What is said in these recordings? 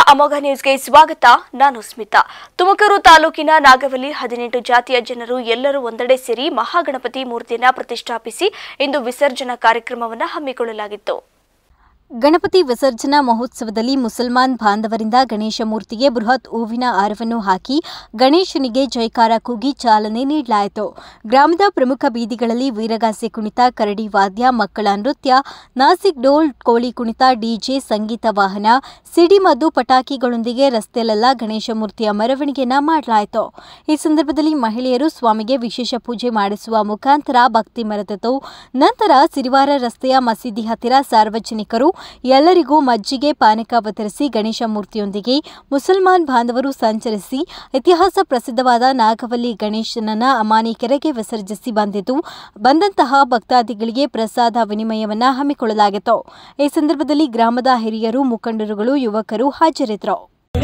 ಅಮೋಘ ನ್ಯೂಸ್ಗೆ ಸ್ವಾಗತ. ನಾನು ಸ್ಮಿತಾ. ತುಮಕೂರು ತಾಲೂಕಿನ ನಾಗವಲ್ಲಿ 18 ಜಾತಿಯ ಜನರು ಎಲ್ಲರೂ ಒಂದೆಡೆ ಸೇರಿ ಮಹಾಗಣಪತಿ ಮೂರ್ತಿಯನ್ನು ಪ್ರತಿಷ್ಠಾಪಿಸಿ ಇಂದು ವಿಸರ್ಜನಾ ಕಾರ್ಯಕ್ರಮವನ್ನು ಹಮ್ಮಿಕೊಳ್ಳಲಾಗಿತ್ತು. ಗಣಪತಿ ವಿಸರ್ಜನಾ ಮಹೋತ್ಸವದಲ್ಲಿ ಮುಸಲ್ಮಾನ್ ಬಾಂಧವರಿಂದ ಗಣೇಶ ಮೂರ್ತಿಗೆ ಬೃಹತ್ ಹೂವಿನ ಹಾರವನ್ನು ಹಾಕಿ ಗಣೇಶನಿಗೆ ಜೈಕಾರ ಕೂಗಿ ಚಾಲನೆ ನೀಡಲಾಯಿತು. ಗ್ರಾಮದ ಪ್ರಮುಖ ಬೀದಿಗಳಲ್ಲಿ ವೀರಗಾಸೆ ಕುಣಿತ, ಕರಡಿ ವಾದ್ಯ, ಮಕ್ಕಳ ನೃತ್ಯ, ನಾಸಿಕ್ ಡೋಲ್, ಕೋಳಿ ಕುಣಿತ, ಡಿಜೆ, ಸಂಗೀತ ವಾಹನ, ಸಿಡಿಮದ್ದು, ಪಟಾಕಿಗಳೊಂದಿಗೆ ರಸ್ತೆಯಲ್ಲೆಲ್ಲ ಗಣೇಶ ಮೂರ್ತಿಯ ಮೆರವಣಿಗೆಯನ್ನ ಮಾಡಲಾಯಿತು. ಈ ಸಂದರ್ಭದಲ್ಲಿ ಮಹಿಳೆಯರು ಸ್ವಾಮಿಗೆ ವಿಶೇಷ ಪೂಜೆ ಮಾಡಿಸುವ ಮುಖಾಂತರ ಭಕ್ತಿ ಮೆರೆದಿತು. ನಂತರ ಸಿರಿವಾರ ರಸ್ತೆಯ ಮಸೀದಿ ಹತ್ತಿರ ಸಾರ್ವಜನಿಕರು ಎಲ್ಲರಿಗೂ ಮಜ್ಜಿಗೆ, ಪಾನಕ ವಿತರಿಸಿ ಗಣೇಶ ಮೂರ್ತಿಯೊಂದಿಗೆ ಮುಸಲ್ಮಾನ್ ಬಾಂಧವರು ಸಂಚರಿಸಿ ಇತಿಹಾಸ ಪ್ರಸಿದ್ಧವಾದ ನಾಗವಲ್ಲಿ ಗಣೇಶನನ್ನ ಅಮಾನಿ ಕೆರೆಗೆ ವಿಸರ್ಜಿಸಿ ಬಂದಂತಹ ಭಕ್ತಾದಿಗಳಿಗೆ ಪ್ರಸಾದ ವಿನಿಮಯವನ್ನ ಹಮ್ಮಿಕೊಳ್ಳಲಾಗಿತ್ತು. ಈ ಸಂದರ್ಭದಲ್ಲಿ ಗ್ರಾಮದ ಹಿರಿಯರು, ಮುಖಂಡರುಗಳು, ಯುವಕರು ಹಾಜರಿದ್ದರು.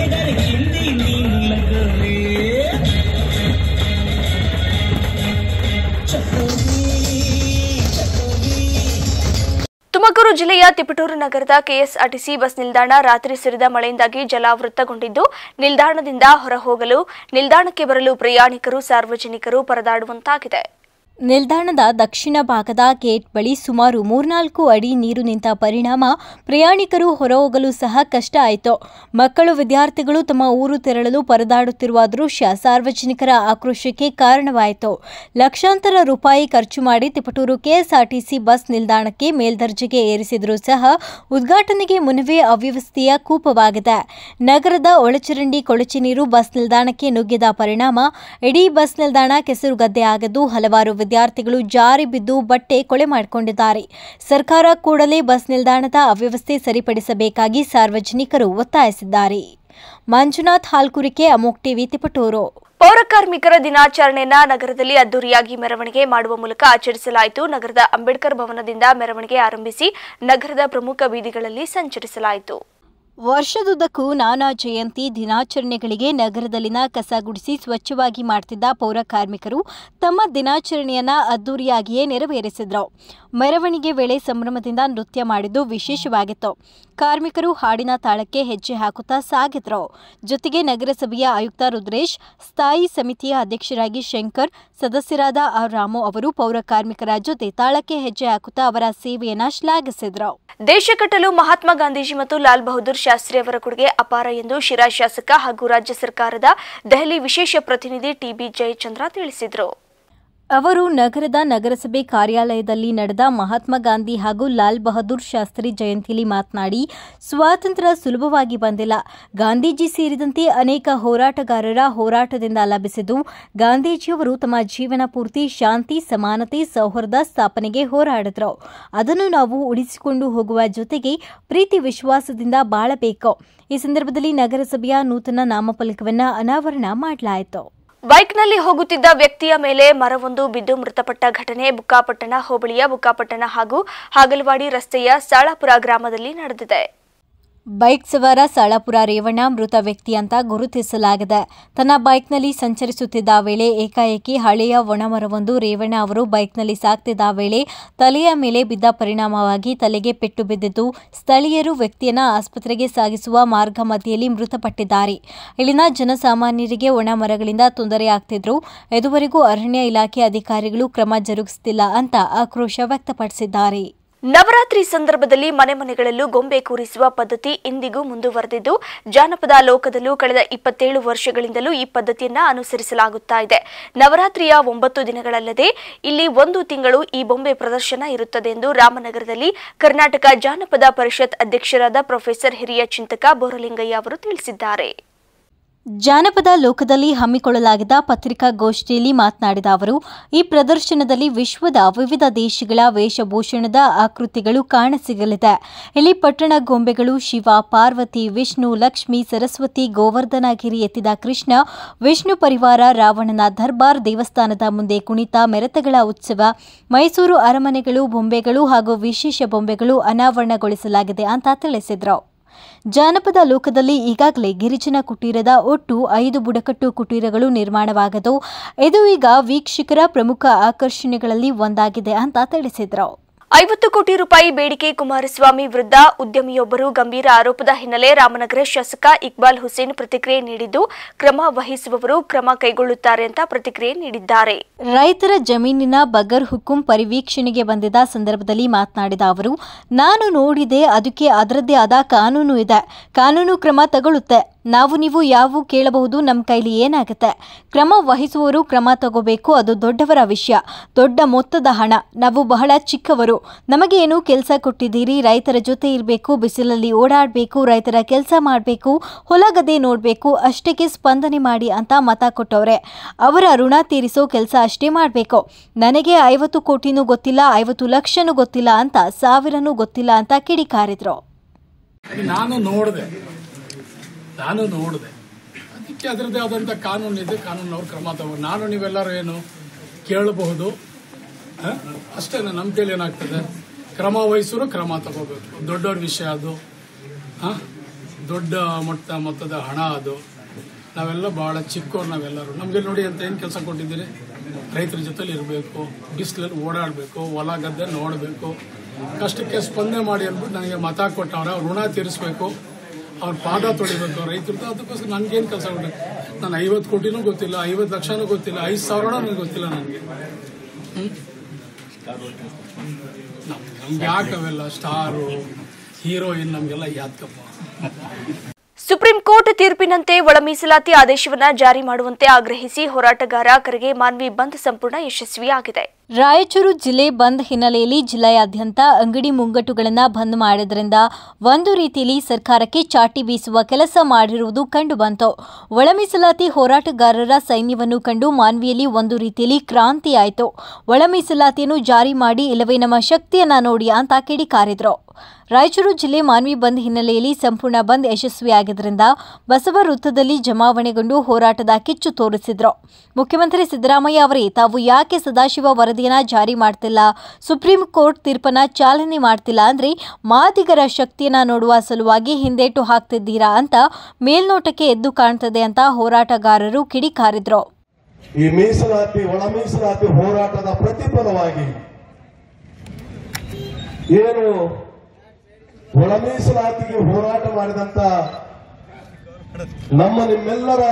ತುಮಕೂರು ಜಿಲ್ಲೆಯ ತಿಪಟೂರು ನಗರದ ಕೆಎಸ್ಆರ್ಟಿಸಿ ಬಸ್ ನಿಲ್ದಾಣ ರಾತ್ರಿ ಸುರಿದ ಮಳೆಯಿಂದಾಗಿ ಜಲಾವೃತಗೊಂಡಿದ್ದು, ನಿಲ್ದಾಣದಿಂದ ಹೊರಹೋಗಲು, ನಿಲ್ದಾಣಕ್ಕೆ ಬರಲು ಪ್ರಯಾಣಿಕರು, ಸಾರ್ವಜನಿಕರು ಪರದಾಡುವಂತಾಗಿದೆ. ನಿಲ್ದಾಣದ ದಕ್ಷಿಣ ಭಾಗದ ಗೇಟ್ ಬಳಿ ಸುಮಾರು 3-4 ಅಡಿ ನೀರು ನಿಂತ ಪರಿಣಾಮ ಪ್ರಯಾಣಿಕರು ಹೊರಹೋಗಲು ಸಹ ಕಷ್ಟ ಆಯಿತು. ಮಕ್ಕಳು, ವಿದ್ಯಾರ್ಥಿಗಳು ತಮ್ಮ ಊರು ತೆರಳಲು ಪರದಾಡುತ್ತಿರುವ ದೃಶ್ಯ ಸಾರ್ವಜನಿಕರ ಆಕ್ರೋಶಕ್ಕೆ ಕಾರಣವಾಯಿತು. ಲಕ್ಷಾಂತರ ರೂಪಾಯಿ ಖರ್ಚು ಮಾಡಿ ತಿಪಟೂರು ಕೆಎಸ್ಆರ್ಟಿಸಿ ಬಸ್ ನಿಲ್ದಾಣಕ್ಕೆ ಮೇಲ್ದರ್ಜೆಗೆ ಏರಿಸಿದರೂ ಸಹ ಉದ್ಘಾಟನೆಗೆ ಮುನ್ನವೇ ಅವ್ಯವಸ್ಥೆಯ ಕೂಪವಾಗಿದೆ. ನಗರದ ಒಳಚರಂಡಿ, ಕೊಳಚೆ ನೀರು ಬಸ್ ನಿಲ್ದಾಣಕ್ಕೆ ನುಗ್ಗಿದ ಪರಿಣಾಮ ಇಡೀ ಬಸ್ ನಿಲ್ದಾಣ ಕೆಸರುಗದ್ದೆ ಆಗಿದ್ದು, ಹಲವಾರು ವಿದ್ಯಾರ್ಥಿಗಳು ಜಾರಿ ಬಿದ್ದು ಬಟ್ಟೆ ಕೊಳೆ ಮಾಡಿಕೊಂಡಿದ್ದಾರೆ. ಸರ್ಕಾರ ಕೂಡಲೇ ಬಸ್ ನಿಲ್ದಾಣದ ಅವ್ಯವಸ್ಥೆ ಸರಿಪಡಿಸಬೇಕಾಗಿ ಸಾರ್ವಜನಿಕರು ಒತ್ತಾಯಿಸಿದ್ದಾರೆ. ಮಂಜುನಾಥ್ ಹಾಲ್ಕುರಿಕೆ, ಅಮೋಘ್ ಟಿವಿ, ತಿಪಟೂರು. ಪೌರಕಾರ್ಮಿಕರ ದಿನಾಚರಣೆಯನ್ನು ನಗರದಲ್ಲಿ ಅದ್ದೂರಿಯಾಗಿ ಮೆರವಣಿಗೆ ಮಾಡುವ ಮೂಲಕ ಆಚರಿಸಲಾಯಿತು. ನಗರದ ಅಂಬೇಡ್ಕರ್ ಭವನದಿಂದ ಮೆರವಣಿಗೆ ಆರಂಭಿಸಿ ನಗರದ ಪ್ರಮುಖ ಬೀದಿಗಳಲ್ಲಿ ಸಂಚರಿಸಲಾಯಿತು. ವರ್ಷದುದ್ದಕ್ಕೂ ನಾನಾ ಜಯಂತಿ ದಿನಾಚರಣೆಗಳಿಗೆ ನಗರದಲ್ಲಿನ ಕಸ ಗುಡಿಸಿ ಸ್ವಚ್ಛವಾಗಿ ಮಾಡುತ್ತಿದ್ದ ಪೌರ ಕಾರ್ಮಿಕರು ತಮ್ಮ ದಿನಾಚರಣೆಯನ್ನ ಅದ್ದೂರಿಯಾಗಿಯೇ ನೆರವೇರಿಸಿದ್ರು. ಮೆರವಣಿಗೆ ವೇಳೆ ಸಂಭ್ರಮದಿಂದ ನೃತ್ಯ ಮಾಡಿದ್ದು ವಿಶೇಷವಾಗಿತ್ತು. ಕಾರ್ಮಿಕರು ಹಾಡಿನ ತಾಳಕ್ಕೆ ಹೆಜ್ಜೆ ಹಾಕುತ್ತಾ ಸಾಗಿದ್ರು. ಜೊತೆಗೆ ನಗರಸಭೆಯ ಆಯುಕ್ತ ರುದ್ರೇಶ್, ಸ್ಥಾಯಿ ಸಮಿತಿಯ ಅಧ್ಯಕ್ಷರಾಗಿ ಶಂಕರ್, ಸದಸ್ಯರಾದ ರಾಮು ಅವರು ಪೌರ ಕಾರ್ಮಿಕರ ಜೊತೆ ತಾಳಕ್ಕೆ ಹೆಜ್ಜೆ ಹಾಕುತ್ತಾ ಅವರ ಸೇವೆಯನ್ನ ಶ್ಲಾಘಿಸಿದ್ರು. ದೇಶ ಕಟ್ಟಲು ಮಹಾತ್ಮ ಗಾಂಧೀಜಿ ಮತ್ತು ಲಾಲ್ ಬಹದ್ದೂರ್ ಶಾಸ್ತ್ರಿ ಅವರ ಕೊಡುಗೆ ಅಪಾರ ಎಂದು ಶಿರಾ ಶಾಸಕ ಹಾಗೂ ರಾಜ್ಯ ಸರ್ಕಾರದ ದೆಹಲಿ ವಿಶೇಷ ಪ್ರತಿನಿಧಿ ಟಿಬಿ ಜಯಚಂದ್ರ ತಿಳಿಸಿದರು. ಅವರು ನಗರದ ನಗರಸಭೆ ಕಾರ್ಯಾಲಯದಲ್ಲಿ ನಡೆದ ಮಹಾತ್ಮ ಗಾಂಧಿ ಹಾಗೂ ಲಾಲ್ ಬಹದ್ದೂರ್ ಶಾಸ್ತ್ರಿ ಜಯಂತಿಯಲ್ಲಿ ಮಾತನಾಡಿ, ಸ್ವಾತಂತ್ರ್ಯ ಸುಲಭವಾಗಿ ಬಂದಿಲ್ಲ. ಗಾಂಧೀಜಿ ಸೇರಿದಂತೆ ಅನೇಕ ಹೋರಾಟಗಾರರ ಹೋರಾಟದಿಂದ ಲಭಿಸಿದ್ದು, ಗಾಂಧೀಜಿಯವರು ತಮ್ಮ ಜೀವನ ಪೂರ್ತಿ ಶಾಂತಿ, ಸಮಾನತೆ, ಸೌಹಾರ್ದ ಸ್ಥಾಪನೆಗೆ ಹೋರಾಡಿದ್ರು. ಅದನ್ನು ನಾವು ಉಳಿಸಿಕೊಂಡು ಹೋಗುವ ಜೊತೆಗೆ ಪ್ರೀತಿ ವಿಶ್ವಾಸದಿಂದ ಬಾಳಬೇಕು. ಈ ಸಂದರ್ಭದಲ್ಲಿ ನಗರಸಭೆಯ ನೂತನ ನಾಮಫಲಕವನ್ನು ಅನಾವರಣ ಮಾಡಲಾಯಿತು. ಬೈಕ್ನಲ್ಲಿ ಹೋಗುತ್ತಿದ್ದ ವ್ಯಕ್ತಿಯ ಮೇಲೆ ಮರವೊಂದು ಬಿದ್ದು ಮೃತಪಟ್ಟ ಘಟನೆ ಬುಕ್ಕಾಪಟ್ಟಣ ಹೋಬಳಿಯ ಬುಕ್ಕಾಪಟ್ಟಣ ಹಾಗೂ ಹಾಗಲವಾಡಿ ರಸ್ತೆಯ ಸಾಳಾಪುರ ಗ್ರಾಮದಲ್ಲಿ ನಡೆದಿದೆ. ಬೈಕ್ ಸವಾರ ಸಾಳಾಪುರ ರೇವಣ್ಣ ಮೃತ ವ್ಯಕ್ತಿ ಅಂತ ಗುರುತಿಸಲಾಗಿದೆ. ತನ್ನ ಬೈಕ್ನಲ್ಲಿ ಸಂಚರಿಸುತ್ತಿದ್ದ ವೇಳೆ ಏಕಾಏಕಿ ಹಳೆಯ ಒಣಮರವೊಂದು ರೇವಣ್ಣ ಅವರು ಬೈಕ್ನಲ್ಲಿ ಸಾಗ್ತಿದ್ದ ವೇಳೆ ತಲೆಯ ಮೇಲೆ ಬಿದ್ದ ಪರಿಣಾಮವಾಗಿ ತಲೆಗೆ ಪೆಟ್ಟು ಬಿದ್ದಿದ್ದು, ಸ್ಥಳೀಯರು ವ್ಯಕ್ತಿಯನ್ನು ಆಸ್ಪತ್ರೆಗೆ ಸಾಗಿಸುವ ಮಾರ್ಗ ಮಧ್ಯೆಯಲ್ಲಿ ಮೃತಪಟ್ಟಿದ್ದಾರೆ. ಇಲ್ಲಿನ ಜನಸಾಮಾನ್ಯರಿಗೆ ಒಣಮರಗಳಿಂದ ತೊಂದರೆಯಾಗ್ತಿದ್ರು. ಇದುವರೆಗೂ ಅರಣ್ಯ ಇಲಾಖೆ ಅಧಿಕಾರಿಗಳು ಕ್ರಮ ಜರುಗಿಸುತ್ತಿಲ್ಲ ಅಂತ ಆಕ್ರೋಶ ವ್ಯಕ್ತಪಡಿಸಿದ್ದಾರೆ. ನವರಾತ್ರಿ ಸಂದರ್ಭದಲ್ಲಿ ಮನೆಗಳಲ್ಲೂ ಗೊಂಬೆ ಕೂರಿಸುವ ಪದ್ಧತಿ ಇಂದಿಗೂ ಮುಂದುವರೆದಿದ್ದು, ಜಾನಪದ ಲೋಕದಲ್ಲೂ ಕಳೆದ 27 ವರ್ಷಗಳಿಂದಲೂ ಈ ಪದ್ಧತಿಯನ್ನು ಅನುಸರಿಸಲಾಗುತ್ತಾ ಇದೆ. ನವರಾತ್ರಿಯ 9 ದಿನಗಳಲ್ಲದೆ ಇಲ್ಲಿ 1 ತಿಂಗಳು ಈ ಬೊಂಬೆ ಪ್ರದರ್ಶನ ಇರುತ್ತದೆ ಎಂದು ರಾಮನಗರದಲ್ಲಿ ಕರ್ನಾಟಕ ಜಾನಪದ ಪರಿಷತ್ ಅಧ್ಯಕ್ಷರಾದ ಪ್ರೊಫೆಸರ್ ಹಿರಿಯ ಚಿಂತಕ ಬೋರಲಿಂಗಯ್ಯ ಅವರು ತಿಳಿಸಿದ್ದಾರೆ. ಜಾನಪದ ಲೋಕದಲ್ಲಿ ಹಮ್ಮಿಕೊಳ್ಳಲಾಗಿದ್ದ ಪತ್ರಿಕಾಗೋಷ್ಠಿಯಲ್ಲಿ ಮಾತನಾಡಿದ ಅವರು, ಈ ಪ್ರದರ್ಶನದಲ್ಲಿ ವಿಶ್ವದ ವಿವಿಧ ದೇಶಗಳ ವೇಷಭೂಷಣದ ಆಕೃತಿಗಳು ಕಾಣಸಿಗಲಿದೆ. ಇಲ್ಲಿ ಪಟ್ಟಣ ಗೊಂಬೆಗಳು, ಶಿವ, ಪಾರ್ವತಿ, ವಿಷ್ಣು, ಲಕ್ಷ್ಮಿ, ಸರಸ್ವತಿ, ಗೋವರ್ಧನಗಿರಿ ಎತ್ತಿದ ಕೃಷ್ಣ, ವಿಷ್ಣು ಪರಿವಾರ, ರಾವಣನ ದರ್ಬಾರ್, ದೇವಸ್ಥಾನದ ಮುಂದೆ ಕುಣಿತ, ಮೆರತೆಗಳ ಉತ್ಸವ, ಮೈಸೂರು ಅರಮನೆಗಳು, ಬೊಂಬೆಗಳು ಹಾಗೂ ವಿಶೇಷ ಬೊಂಬೆಗಳು ಅನಾವರಣಗೊಳಿಸಲಾಗಿದೆ ಅಂತ ತಿಳಿಸಿದರು. ಜಾನಪದ ಲೋಕದಲ್ಲಿ ಈಗಾಗಲೇ ಗಿರಿಜನ ಕುಟೀರದ ಒಟ್ಟು 5 ಬುಡಕಟ್ಟು ಕುಟೀರಗಳು ನಿರ್ಮಾಣವಾಗಿದ್ದು, ಇದು ಈಗ ವೀಕ್ಷಕರ ಪ್ರಮುಖ ಆಕರ್ಷಣೆಗಳಲ್ಲಿ ಒಂದಾಗಿದೆ ಅಂತ ತಿಳಿಸಿದರು. 50 ಕೋಟಿ ರೂಪಾಯಿ ಬೇಡಿಕೆ ಕುಮಾರಸ್ವಾಮಿ ವಿರುದ್ಧ ಉದ್ಯಮಿಯೊಬ್ಬರು ಗಂಭೀರ ಆರೋಪದ ಹಿನ್ನೆಲೆ ರಾಮನಗರ ಶಾಸಕ ಇಕ್ಬಾಲ್ ಹುಸೇನ್ ಪ್ರತಿಕ್ರಿಯೆ ನೀಡಿದ್ದು, ಕ್ರಮ ವಹಿಸುವವರು ಕ್ರಮ ಕೈಗೊಳ್ಳುತ್ತಾರೆ ಅಂತ ಪ್ರತಿಕ್ರಿಯೆ ನೀಡಿದ್ದಾರೆ. ರೈತರ ಜಮೀನಿನ ಬಗರ್ ಹುಕುಂ ಪರಿವೀಕ್ಷಣೆಗೆ ಬಂದಿದ್ದ ಸಂದರ್ಭದಲ್ಲಿ ಮಾತನಾಡಿದ ಅವರು, ನಾನು ನೋಡಿದೆ, ಅದಕ್ಕೆ ಅದರದ್ದೇ ಆದ ಕಾನೂನು ಇದೆ, ಕಾನೂನು ಕ್ರಮ ತಗೊಳ್ಳುತ್ತೆ. ನಾವು ನೀವು ಯಾವ ಕೇಳಬಹುದು, ನಮ್ಮ ಕೈಲಿ ಏನಾಗುತ್ತೆ? ಕ್ರಮ ವಹಿಸುವವರು ಕ್ರಮ ತಗೋಬೇಕು. ಅದು ದೊಡ್ಡವರ ವಿಷಯ, ದೊಡ್ಡ ಮೊತ್ತದ ಹಣ. ನಾವು ಬಹಳ ಚಿಕ್ಕವರು. ನಮಗೆ ಏನು ಕೆಲಸ ಕೊಟ್ಟಿದ್ದೀರಿ? ರೈತರ ಜೊತೆ ಇರಬೇಕು, ಬಿಸಿಲಲ್ಲಿ ಓಡಾಡಬೇಕು, ರೈತರ ಕೆಲಸ ಮಾಡಬೇಕು, ಹೊಲ ಗದ್ದೆ ನೋಡಬೇಕು, ಅಷ್ಟಕ್ಕೆ ಸ್ಪಂದನೆ ಮಾಡಿ ಅಂತ ಮತ ಕೊಟ್ಟವ್ರೆ. ಅವರ ಋಣ ತೀರಿಸೋ ಕೆಲಸ ಅಷ್ಟೇ ಮಾಡಬೇಕು. ನನಗೆ 50 ಕೋಟಿನೂ ಗೊತ್ತಿಲ್ಲ, 50 ಲಕ್ಷನೂ ಗೊತ್ತಿಲ್ಲ ಅಂತ, ಸಾವಿರನೂ ಗೊತ್ತಿಲ್ಲ ಅಂತ ಕಿಡಿಕಾರಿದ್ರು. ನಾನು ನೋಡಿದೆ, ಅದಕ್ಕೆ ಅದರದ್ದೇ ಆದಂಥ ಕಾನೂನು ಇದೆ, ಕಾನೂನವ್ರು ಕ್ರಮ ತಗೋ. ನಾನು ನೀವೆಲ್ಲರೂ ಏನು ಕೇಳಬಹುದು ಅಷ್ಟೇ. ನಮ್ಮ ಕೈಲಿ ಏನಾಗ್ತದೆ? ಕ್ರಮ ವಹಿಸೋರು ಕ್ರಮ ತಗೋಬೇಕು. ದೊಡ್ಡವ್ರ ವಿಷಯ ಅದು, ದೊಡ್ಡ ಮೊತ್ತದ ಹಣ ಅದು. ನಾವೆಲ್ಲ ಬಹಳ ಚಿಕ್ಕವ್ರು ನಾವೆಲ್ಲರೂ. ನಮಗೆ ನೋಡಿ ಅಂತ ಏನು ಕೆಲಸ ಕೊಟ್ಟಿದ್ದೀರಿ? ರೈತರ ಜೊತೆಲಿ ಇರಬೇಕು, ಬಿಸಿಲಲ್ಲಿ ಓಡಾಡಬೇಕು, ಹೊಲ ಗದ್ದೆ ನೋಡಬೇಕು, ಕಷ್ಟಕ್ಕೆ ಸ್ಪಂದನೆ ಮಾಡಿ ಅಂದ್ಬಿಟ್ಟು ನನಗೆ ಮತ ಕೊಟ್ಟವ್ರೆ. ಅವ್ರ ಋಣ ತೀರಿಸಬೇಕು, ಅವ್ರ ಪಾದ ತೊಳಿಬೇಕು ರೈತರದ್ದು. ಅದಕ್ಕೋಸ್ಕರ ನನಗೇನು ಕೆಲಸ ಕೊಡಬೇಕು? ನಾನು 50 ಕೋಟಿನೂ ಗೊತ್ತಿಲ್ಲ, 50 ಲಕ್ಷನೂ ಗೊತ್ತಿಲ್ಲ, 5,000 ನನಗೆ ಗೊತ್ತಿಲ್ಲ. ನನಗೆ ನಮ್ಗೆ ಯಾಕವೆಲ್ಲ ಸ್ಟಾರು ಹೀರೋಯಿನ್ ನಮಗೆಲ್ಲ ಯಾಕಪ್ಪ? ಸುಪ್ರೀಂ ಕೋರ್ಟ್ ತೀರ್ಪಿನಂತೆ ಒಳ ಮೀಸಲಾತಿ ಆದೇಶವನ್ನು ಜಾರಿ ಮಾಡುವಂತೆ ಆಗ್ರಹಿಸಿ ಹೋರಾಟಗಾರ ಕರೆಗೆ ಮಾನ್ವಿ ಬಂದ್ ಸಂಪೂರ್ಣ ಯಶಸ್ವಿಯಾಗಿದೆ. ರಾಯಚೂರು ಜಿಲ್ಲೆ ಬಂದ್ ಹಿನ್ನೆಲೆಯಲ್ಲಿ ಜಿಲ್ಲೆಯಾದ್ಯಂತ ಅಂಗಡಿ ಮುಂಗಟ್ಟುಗಳನ್ನು ಬಂದ್ ಮಾಡಿದ್ರಿಂದ ಒಂದು ರೀತಿಯಲ್ಲಿ ಸರ್ಕಾರಕ್ಕೆ ಚಾಟಿ ಬೀಸುವ ಕೆಲಸ ಮಾಡಿರುವುದು ಕಂಡುಬಂತು. ಒಳ ಮೀಸಲಾತಿ ಹೋರಾಟಗಾರರ ಸೈನ್ಯವನ್ನು ಕಂಡು ಮಾನ್ವಿಯಲ್ಲಿ ಒಂದು ರೀತಿಯಲ್ಲಿ ಕ್ರಾಂತಿಯಾಯಿತು. ಒಳ ಮೀಸಲಾತಿಯನ್ನು ಜಾರಿ ಮಾಡಿ, ಇಲ್ಲವೇ ನಮ್ಮ ಶಕ್ತಿಯನ್ನ ನೋಡಿ ಅಂತ ಕಿಡಿಕಾರಿದ್ರು. ರಾಯಚೂರು ಜಿಲ್ಲೆ ಮಾನ್ವಿ ಬಂದ್ ಹಿನ್ನೆಲೆಯಲ್ಲಿ ಸಂಪೂರ್ಣ ಬಂದ್ ಯಶಸ್ವಿಯಾಗಿದ್ದರಿಂದ ಬಸವ ವೃತ್ತದಲ್ಲಿ ಜಮಾವಣೆಗೊಂಡು ಹೋರಾಟದ ಕಿಚ್ಚು ತೋರಿಸಿದ್ರು. ಮುಖ್ಯಮಂತ್ರಿ ಸಿದ್ದರಾಮಯ್ಯ ಅವರೇ, ತಾವು ಯಾಕೆ ಸದಾಶಿವ ವರದಿಯನ್ನ ಜಾರಿ ಮಾಡ್ತಿಲ್ಲ, ಸುಪ್ರೀಂ ಕೋರ್ಟ್ ತೀರ್ಪನ್ನ ಚಾಲನೆ ಮಾಡ್ತಿಲ್ಲ ಅಂದ್ರೆ ಮಾದಿಗರ ಶಕ್ತಿಯನ್ನ ನೋಡುವ ಸಲುವಾಗಿ ಹಿಂದೇಟು ಹಾಕ್ತಿದ್ದೀರಾ ಅಂತ ಮೇಲ್ನೋಟಕ್ಕೆ ಎದ್ದು ಕಾಣ್ತದೆ ಅಂತ ಹೋರಾಟಗಾರರು ಕಿಡಿಕಾರಿದ್ರು. ಈ ಮೀಸಲಾತಿ, ಒಳ ಮೀಸಲಾತಿ ಹೋರಾಟದ ಪ್ರತಿಫಲವಾಗಿ ಏನು ಒಳ ಮೀಸಲಾತಿಗೆ ಹೋರಾಟ ಮಾಡಿದಂತ ನಿಮ್ಮೆಲ್ಲರ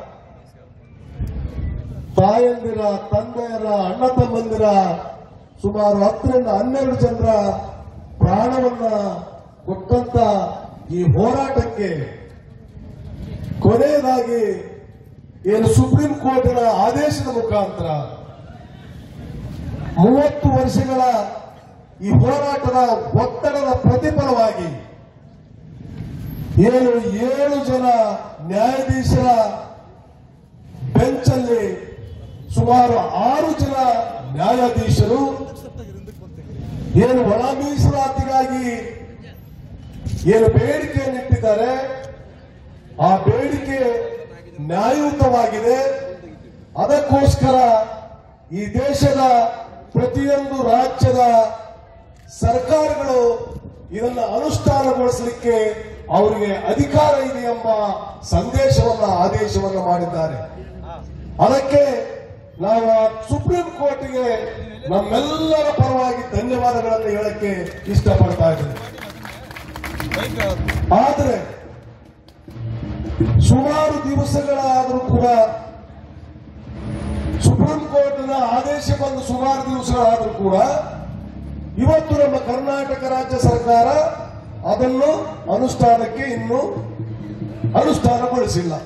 ತಾಯಂದಿರ, ತಂದೆಯರ, ಅಣ್ಣ ತಮ್ಮಂದಿರ ಸುಮಾರು 10 ರಿಂದ 12 ಜನರ ಪ್ರಾಣವನ್ನ ಕೊಟ್ಟಂತ ಈ ಹೋರಾಟಕ್ಕೆ ಕೊನೆಯದಾಗಿ ಏನು ಸುಪ್ರೀಂ ಕೋರ್ಟಿನ ಆದೇಶದ ಮುಖಾಂತರ 30 ವರ್ಷಗಳ ಈ ಹೋರಾಟದ ಒತ್ತಡದ ಪ್ರತಿಫಲವಾಗಿ ಏನು 7 ಜನ ನ್ಯಾಯಾಧೀಶರ ಬೆಂಚಲ್ಲಿ ಸುಮಾರು 6 ಜನ ನ್ಯಾಯಾಧೀಶರು ಏನು ಒಳ ಮೀಸಲಾತಿಗಾಗಿ ಏನು ಬೇಡಿಕೆಯನ್ನಿಟ್ಟಿದ್ದಾರೆ, ಆ ಬೇಡಿಕೆ ನ್ಯಾಯಯುತವಾಗಿದೆ. ಅದಕ್ಕೋಸ್ಕರ ಈ ದೇಶದ ಪ್ರತಿಯೊಂದು ರಾಜ್ಯದ ಸರ್ಕಾರಗಳು ಇದನ್ನು ಅನುಷ್ಠಾನಗೊಳಿಸಲಿಕ್ಕೆ ಅವರಿಗೆ ಅಧಿಕಾರ ಇದೆ ಎಂಬ ಆದೇಶವನ್ನ ಮಾಡಿದ್ದಾರೆ. ಅದಕ್ಕೆ ನಾವು ಸುಪ್ರೀಂ ಕೋರ್ಟ್ಗೆ ನಮ್ಮೆಲ್ಲರ ಪರವಾಗಿ ಧನ್ಯವಾದಗಳನ್ನು ಹೇಳಕ್ಕೆ ಇಷ್ಟಪಡ್ತಾ ಇದ್ದೇವೆ. ಆದರೆ ಸುಮಾರು ದಿವಸಗಳಾದರೂ ಕೂಡ ಸುಪ್ರೀಂ ಕೋರ್ಟ್ನ ಆದೇಶ ಬಂದು ಸುಮಾರು ದಿವಸಗಳಾದರೂ ಕೂಡ ಇವತ್ತು ನಮ್ಮ ಕರ್ನಾಟಕ ರಾಜ್ಯ ಸರ್ಕಾರ ಅದನ್ನು ಇನ್ನೂ ಅನುಷ್ಠಾನಗೊಳಿಸಿಲ್ಲ.